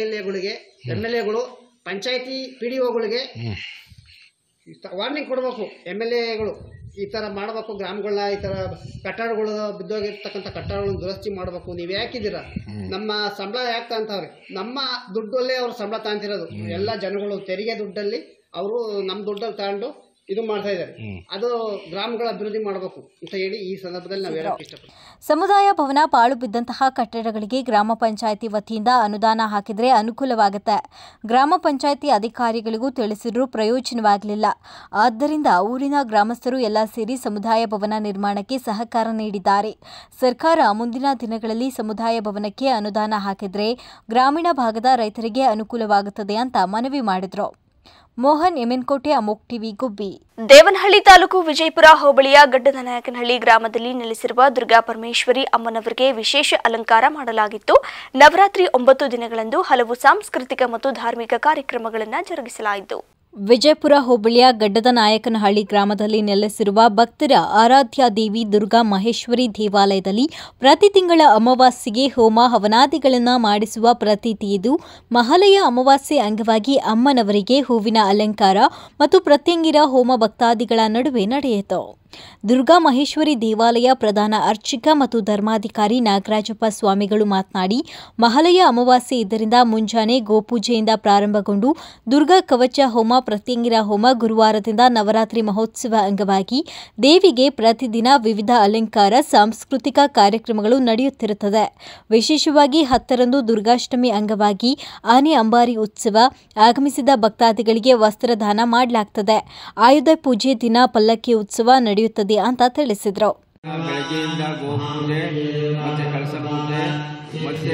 MLAಗಳು ಪಂಚಾಯತಿ PDOಗಳಿಗೆ ವಾರ್ನಿಂಗ್ ಕೊಡಬೇಕು. MLAಗಳು ಈ ತರ ಮಾಡಬೇಕು, ಗ್ರಾಮಗಳನ್ನ ಈ ತರ ಕಟ್ಟಡಗಳು ಬಿದ್ದೋಗಿರ್ತಕ್ಕಂಥ ಕಟ್ಟಡಗಳನ್ನ ದುರಸ್ತಿ ಮಾಡಬೇಕು. ನೀವು ಯಾಕಿದ್ದೀರಾ, ನಮ್ಮ ಸಂಬಳ ಯಾಕೆ ತಗೊಂತವ್ರೆ, ನಮ್ಮ ದುಡ್ಡಲ್ಲೇ ಅವ್ರು ಸಂಬಳ ತಗೊಂತಿರೋದು. ಎಲ್ಲ ಜನಗಳು ತೆರಿಗೆ ದುಡ್ಡಲ್ಲಿ ಅವರು ನಮ್ಮ ದುಡ್ಡಲ್ಲಿ ತಗೊಂಡು ಇದು ಮಾಡ್ತಾ ಇದ್ದಾರೆ. ಅದು ಗ್ರಾಮಗಳ ಅಭಿವೃದ್ಧಿ ಮಾಡಬೇಕು ಅಂತ ಹೇಳಿ ಈ ಸಂದರ್ಭದಲ್ಲಿ ನಾವು ಹೇಳಕ್ಕೆ ಇಷ್ಟಪಡ್ತೀವಿ. ಸಮುದಾಯ ಭವನ ಪಾಳು ಬಿದ್ದಂತಹ ಕಟ್ಟಡಗಳಿಗೆ ಗ್ರಾಮ ಪಂಚಾಯಿತಿ ವತಿಯಿಂದ ಅನುದಾನ ಹಾಕಿದರೆ ಅನುಕೂಲವಾಗುತ್ತೆ. ಗ್ರಾಮ ಪಂಚಾಯಿತಿ ಅಧಿಕಾರಿಗಳಿಗೂ ತಿಳಿಸಿದ್ರೂ ಪ್ರಯೋಜನವಾಗಲಿಲ್ಲ. ಆದ್ದರಿಂದ ಊರಿನ ಗ್ರಾಮಸ್ಥರು ಎಲ್ಲ ಸೇರಿ ಸಮುದಾಯ ಭವನ ನಿರ್ಮಾಣಕ್ಕೆ ಸಹಕಾರ ನೀಡಿದ್ದಾರೆ. ಸರ್ಕಾರ ಮುಂದಿನ ದಿನಗಳಲ್ಲಿ ಸಮುದಾಯ ಭವನಕ್ಕೆ ಅನುದಾನ ಹಾಕಿದರೆ ಗ್ರಾಮೀಣ ಭಾಗದ ರೈತರಿಗೆ ಅನುಕೂಲವಾಗುತ್ತದೆ ಅಂತ ಮನವಿ ಮಾಡಿದರು. ಮೋಹನ್ ಎಮೆನ್ಕೋಟೆ, ಅಮೋಕ್ ಟಿವಿ, ಗುಬ್ಬಿ. ದೇವನಹಳ್ಳಿ ತಾಲೂಕು ವಿಜಯಪುರ ಹೋಬಳಿಯ ಗಡ್ಡದನಾಯಕನಹಳ್ಳಿ ಗ್ರಾಮದಲ್ಲಿ ನೆಲೆಸಿರುವ ದುರ್ಗಾ ಪರಮೇಶ್ವರಿ ಅಮ್ಮನವರಿಗೆ ವಿಶೇಷ ಅಲಂಕಾರ ಮಾಡಲಾಗಿತ್ತು. ನವರಾತ್ರಿ 9 ದಿನಗಳಂದು ಹಲವು ಸಾಂಸ್ಕೃತಿಕ ಮತ್ತು ಧಾರ್ಮಿಕ ಕಾರ್ಯಕ್ರಮಗಳನ್ನು ಜರುಗಿಸಲಾಯಿತು. ವಿಜಯಪುರ ಹೋಬಳಿಯ ಗಡ್ಡದನಾಯಕನಹಳ್ಳಿ ಗ್ರಾಮದಲ್ಲಿ ನೆಲೆಸಿರುವ ಭಕ್ತರ ಆರಾಧ್ಯ ದೇವಿ ದುರ್ಗಾ ಮಹೇಶ್ವರಿ ದೇವಾಲಯದಲ್ಲಿ ಪ್ರತಿ ತಿಂಗಳ ಅಮಾವಾಸ್ಯೆಗೆ ಹೋಮ ಹವನಾದಿಗಳನ್ನು ಮಾಡಿಸುವ ಪ್ರತೀತಿಯಿದ್ದು, ಮಹಾಲಯ ಅಮಾವಾಸ್ಯೆ ಅಂಗವಾಗಿ ಅಮ್ಮನವರಿಗೆ ಹೂವಿನ ಅಲಂಕಾರ ಮತ್ತು ಪ್ರತ್ಯಂಗಿರ ಹೋಮ ಭಕ್ತಾದಿಗಳ ನಡುವೆ ನಡೆಯಿತು. ದುರ್ಗಾ ಮಹೇಶ್ವರಿ ದೇವಾಲಯ ಪ್ರಧಾನ ಅರ್ಚಕ ಮತ್ತು ಧರ್ಮಾಧಿಕಾರಿ ನಾಗರಾಜಪ್ಪ ಸ್ವಾಮಿಗಳು ಮಾತನಾಡಿ, ಮಹಾಲಯ ಅಮಾವಾಸ್ಯೆ ಇದರಿಂದ ಮುಂಜಾನೆ ಗೋಪೂಜೆಯಿಂದ ಪ್ರಾರಂಭಗೊಂಡು ದುರ್ಗಾ ಕವಚ ಹೋಮ, ಪ್ರತ್ಯಂಗಿರ ಹೋಮ, ಗುರುವಾರದಿಂದ ನವರಾತ್ರಿ ಮಹೋತ್ಸವ ಅಂಗವಾಗಿ ದೇವಿಗೆ ಪ್ರತಿದಿನ ವಿವಿಧ ಅಲಂಕಾರ, ಸಾಂಸ್ಕೃತಿಕ ಕಾರ್ಯಕ್ರಮಗಳು ನಡೆಯುತ್ತಿರುತ್ತದೆ. ವಿಶೇಷವಾಗಿ 10ರಂದು ದುರ್ಗಾಷ್ಟಮಿ ಅಂಗವಾಗಿ ಆನೆ ಅಂಬಾರಿ ಉತ್ಸವ, ಆಗಮಿಸಿದ ಭಕ್ತಾದಿಗಳಿಗೆ ವಸ್ತ್ರದಾನ ಮಾಡಲಾಗುತ್ತದೆ. ಆಯುಧ ಪೂಜೆ ದಿನ ಪಲ್ಲಕ್ಕಿ ಉತ್ಸವ ನಡೆಯುತ್ತದೆ ಅಂತ ತಿಳಿಸಿದರು. ಬೆಳಗ್ಗೆಯಿಂದ ಗೋಪೂಜೆ ಮತ್ತೆ ಕಳಸ ಪೂಜೆ ಮತ್ತೆ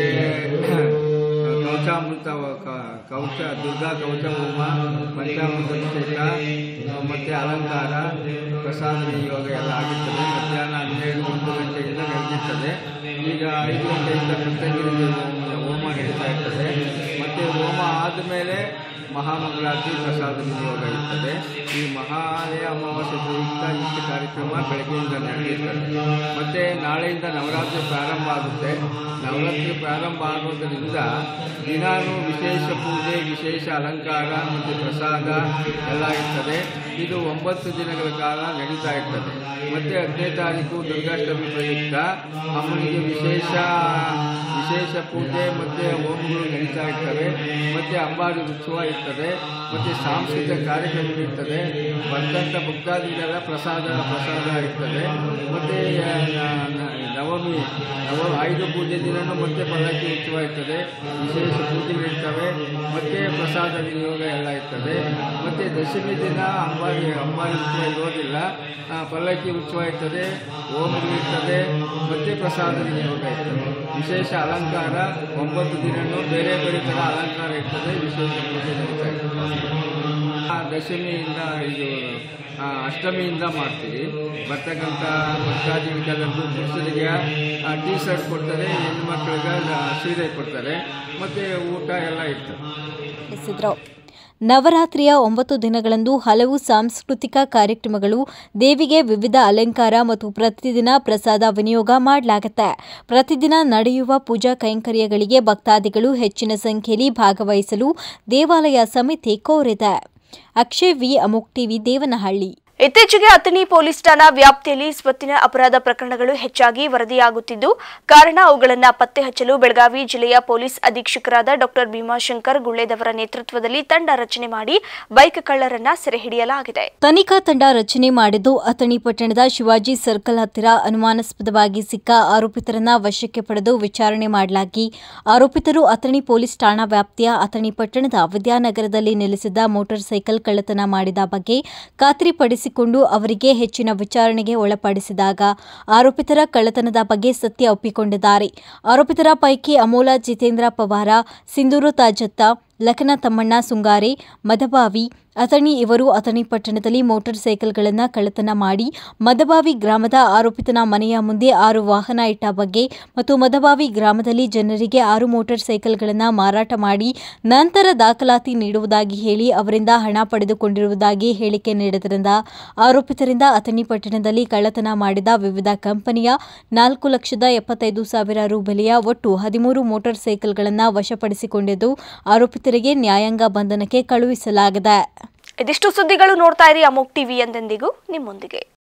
ಕವಚ ದುರ್ಗಾ ಕವಚ ಹೋಮ, ಪಂಚಾಮೃತ ಅಭಿಷೇಕ ಮತ್ತೆ ಅಲಂಕಾರ, ಪ್ರಸಾದ ನಿಯೋಗ ಎಲ್ಲ ಆಗುತ್ತದೆ. ಮಧ್ಯಾಹ್ನ 12-1 ಗಂಟೆಯಿಂದ ನಡೆಯುತ್ತದೆ. ಈಗ 5 ಗಂಟೆಯಿಂದ ಪ್ರತ್ಯಂಗಿರ ಹೋಮ ನಡೀತಾ ಇರ್ತದೆ. ಮತ್ತೆ ಹೋಮ ಆದಮೇಲೆ ಮಹಾಮಂಗಳಾರತಿ ಪ್ರಸಾದ ನಿಯೋಗ ಇರ್ತದೆ. ಈ ಮಹಾಲಯ ಅಮಾವಾಸ್ಯೆ ಪ್ರಯುಕ್ತ ಇಷ್ಟು ಕಾರ್ಯಕ್ರಮ ಬೆಳಗ್ಗೆಯಿಂದ ನಡೆಯುತ್ತದೆ. ಮತ್ತು ನಾಳೆಯಿಂದ ನವರಾತ್ರಿ ಪ್ರಾರಂಭ ಆಗುತ್ತೆ. ನವರಾತ್ರಿ ಪ್ರಾರಂಭ ಆಗೋದರಿಂದ ದಿನಾನು ವಿಶೇಷ ಪೂಜೆ, ವಿಶೇಷ ಅಲಂಕಾರ ಮತ್ತು ಪ್ರಸಾದ ಎಲ್ಲ ಇರ್ತದೆ. ಇದು 9 ದಿನಗಳ ಕಾಲ ನಡೀತಾ ಇರ್ತದೆ. ಮತ್ತು 10ನೇ ತಾರೀಕು ದುರ್ಗಾಷ್ಟಮಿ ಪ್ರಯುಕ್ತ ಅಮ್ಮನಿಗೆ ವಿಶೇಷ ಪೂಜೆ ಮತ್ತು ಹೋಮಗಳು ನಡೀತಾ ಇರ್ತವೆ. ಮತ್ತು ಅಂಬಾರಿ ಉತ್ಸವ ಇರ್ತದೆ. ಮತ್ತು ಸಾಂಸ್ಕೃತಿಕ ಕಾರ್ಯಕ್ರಮ ಇರ್ತದೆ. ಬಂದಂಥ ಭಕ್ತಾದಿಗಳ ಪ್ರಸಾದ ಇರ್ತದೆ. ಮತ್ತು ನವಮಿ ಆಯುಧ ಪೂಜೆ ದಿನನೂ ಮತ್ತೆ ಪಲ್ಲಕ್ಕಿ ಉತ್ಸವ ಇರ್ತದೆ. ವಿಶೇಷ ಪೂಜೆಗಳಿರ್ತವೆ. ಮತ್ತು ಪ್ರಸಾದ ವಿನಿಯೋಗ ಎಲ್ಲ ಇರ್ತದೆ. ಮತ್ತು ದಶಮಿ ದಿನ ಅಂಬಾರಿ ಉತ್ಸವ ಇರೋದಿಲ್ಲ. ಪಲ್ಲಕ್ಕಿ ಉತ್ಸವ ಇರ್ತದೆ, ಹೋಮಗಳಿರ್ತದೆ, ಮತ್ತು ಪ್ರಸಾದ ವಿನಿಯೋಗ ಇರ್ತದೆ. ವಿಶೇಷ ಅಲಂಕಾರ 9 ದಿನನೂ ಬೇರೆ ಬೇರೆ ಥರ ಅಲಂಕಾರ ಇರ್ತದೆ. ವಿಶೇಷ ಪೂಜೆ ನಡೀತಾ ಇರ್ತದೆ. ದಶಮಿಯಿಂದ ಇದು ಅಷ್ಟಮಿಯಿಂದ ಮಾಡ್ತೀವಿ. ಬರ್ತಕ್ಕಂಥ ಭಕ್ತಾದಿಗಳಿಗೆಲ್ಲರಿಗೂ ಪುರುಷರಿಗೆ ಟೀ ಶರ್ಟ್ ಕೊಡ್ತಾರೆ, ಹೆಣ್ಮಕ್ಳಿಗೆ ಸೀರೆ ಕೊಡ್ತಾರೆ, ಮತ್ತು ಊಟ ಎಲ್ಲ ಇರ್ತದೆ. ನವರಾತ್ರಿಯ 9 ದಿನಗಳಂದು ಹಲವು ಸಾಂಸ್ಕೃತಿಕ ಕಾರ್ಯಕ್ರಮಗಳು, ದೇವಿಗೆ ವಿವಿಧ ಅಲಂಕಾರ ಮತ್ತು ಪ್ರತಿದಿನ ಪ್ರಸಾದ ವಿನಿಯೋಗ ಮಾಡಲಾಗುತ್ತೆ. ಪ್ರತಿದಿನ ನಡೆಯುವ ಪೂಜಾ ಕೈಂಕರ್ಯಗಳಿಗೆ ಭಕ್ತಾದಿಗಳು ಹೆಚ್ಚಿನ ಸಂಖ್ಯೆಯಲ್ಲಿ ಭಾಗವಹಿಸಲು ದೇವಾಲಯ ಸಮಿತಿ ಕೋರಿದೆ. Akshay V, Amogh TV, Devanahalli. ಇತ್ತೀಚೆಗೆ ಅಥಣಿ ಪೊಲೀಸ್ ಠಾಣಾ ವ್ಯಾಪ್ತಿಯಲ್ಲಿ ಸ್ವತ್ತಿನ ಅಪರಾಧ ಪ್ರಕರಣಗಳು ಹೆಚ್ಚಾಗಿ ವರದಿಯಾಗುತ್ತಿದ್ದು, ಕಾರಣ ಅವುಗಳನ್ನು ಪತ್ತೆ ಹಚ್ಚಲು ಬೆಳಗಾವಿ ಜಿಲ್ಲೆಯ ಪೊಲೀಸ್ ಅಧೀಕ್ಷಕರಾದ ಡಾ ಭೀಮಾಶಂಕರ್ ಗುಳ್ಳೇದವರ ನೇತೃತ್ವದಲ್ಲಿ ತಂಡ ರಚನೆ ಮಾಡಿ ಬೈಕ್ ಕಳ್ಳರನ್ನ ಸೆರೆ ಹಿಡಿಯಲಾಗಿದೆ. ತನಿಖಾ ತಂಡ ರಚನೆ ಮಾಡಿದ್ದು, ಅಥಣಿ ಪಟ್ಟಣದ ಶಿವಾಜಿ ಸರ್ಕಲ್ ಹತ್ತಿರ ಅನುಮಾನಾಸ್ಪದವಾಗಿ ಸಿಕ್ಕ ಆರೋಪಿತರನ್ನ ವಶಕ್ಕೆ ಪಡೆದು ವಿಚಾರಣೆ ಮಾಡಲಾಗಿ, ಆರೋಪಿತರು ಅಥಣಿ ಪೊಲೀಸ್ ಠಾಣಾ ವ್ಯಾಪ್ತಿಯ ಅಥಣಿ ಪಟ್ಟಣದ ವಿದ್ಯಾನಗರದಲ್ಲಿ ನೆಲೆಸಿದ್ದ ಮೋಟಾರ್ ಸೈಕಲ್ ಕಳ್ಳತನ ಮಾಡಿದ ಬಗ್ಗೆ ಖಾತ್ರಿಪಡಿಸಿ ಅವರಿಗೆ ಹೆಚ್ಚಿನ ವಿಚಾರಣೆಗೆ ಒಳಪಡಿಸಿದಾಗ ಆರೋಪಿತರ ಕಳ್ಳತನದ ಬಗ್ಗೆ ಸತ್ಯ ಒಪ್ಪಿಕೊಂಡಿದ್ದಾರೆ. ಆರೋಪಿತರ ಪೈಕಿ ಅಮೋಲ ಜಿತೇಂದ್ರ ಪವಾರ, ಸಿಂಧೂರು ತಾಜತ್ತ, ಲಖನ ತಮ್ಮಣ್ಣ ಸುಂಗಾರೆ, ಮದಬಾವಿ, ಅಥಣಿ ಇವರು ಅಥಣಿ ಪಟ್ಟಣದಲ್ಲಿ ಮೋಟಾರ್ ಸೈಕಲ್ಗಳನ್ನು ಕಳ್ಳತನ ಮಾಡಿ ಮದಬಾವಿ ಗ್ರಾಮದ ಆರೋಪಿತನ ಮನೆಯ ಮುಂದೆ 6 ವಾಹನ ಇಟ್ಟ ಬಗ್ಗೆ ಮತ್ತು ಮದಬಾವಿ ಗ್ರಾಮದಲ್ಲಿ ಜನರಿಗೆ 6 ಮೋಟಾರ್ ಸೈಕಲ್ಗಳನ್ನು ಮಾರಾಟ ಮಾಡಿ ನಂತರ ದಾಖಲಾತಿ ನೀಡುವುದಾಗಿ ಹೇಳಿ ಅವರಿಂದ ಹಣ ಪಡೆದುಕೊಂಡಿರುವುದಾಗಿ ಹೇಳಿಕೆ ನೀಡಿದ್ದರಿಂದ ಆರೋಪಿತರಿಂದ ಅಥಣಿ ಪಟ್ಟಣದಲ್ಲಿ ಕಳ್ಳತನ ಮಾಡಿದ ವಿವಿಧ ಕಂಪನಿಯ 4,75,000 ರು ಬೆಲೆಯ ಒಟ್ಟು 13 ಮೋಟಾರ್ ಸೈಕಲ್ಗಳನ್ನು ವಶಪಡಿಸಿಕೊಂಡಿದ್ದು ಆರೋಪಿತರಿಗೆ ನ್ಯಾಯಾಂಗ ಬಂಧನಕ್ಕೆ ಕಳುಹಿಸಲಾಗಿದೆ. ಇದಿಷ್ಟು ಸುದ್ದಿಗಳು ನೋಡ್ತಾ ಇರಿ ಅಮೋಕ್ ಟಿವಿ ಎಂದೆಂದಿಗೂ ನಿಮ್ಮೊಂದಿಗೆ.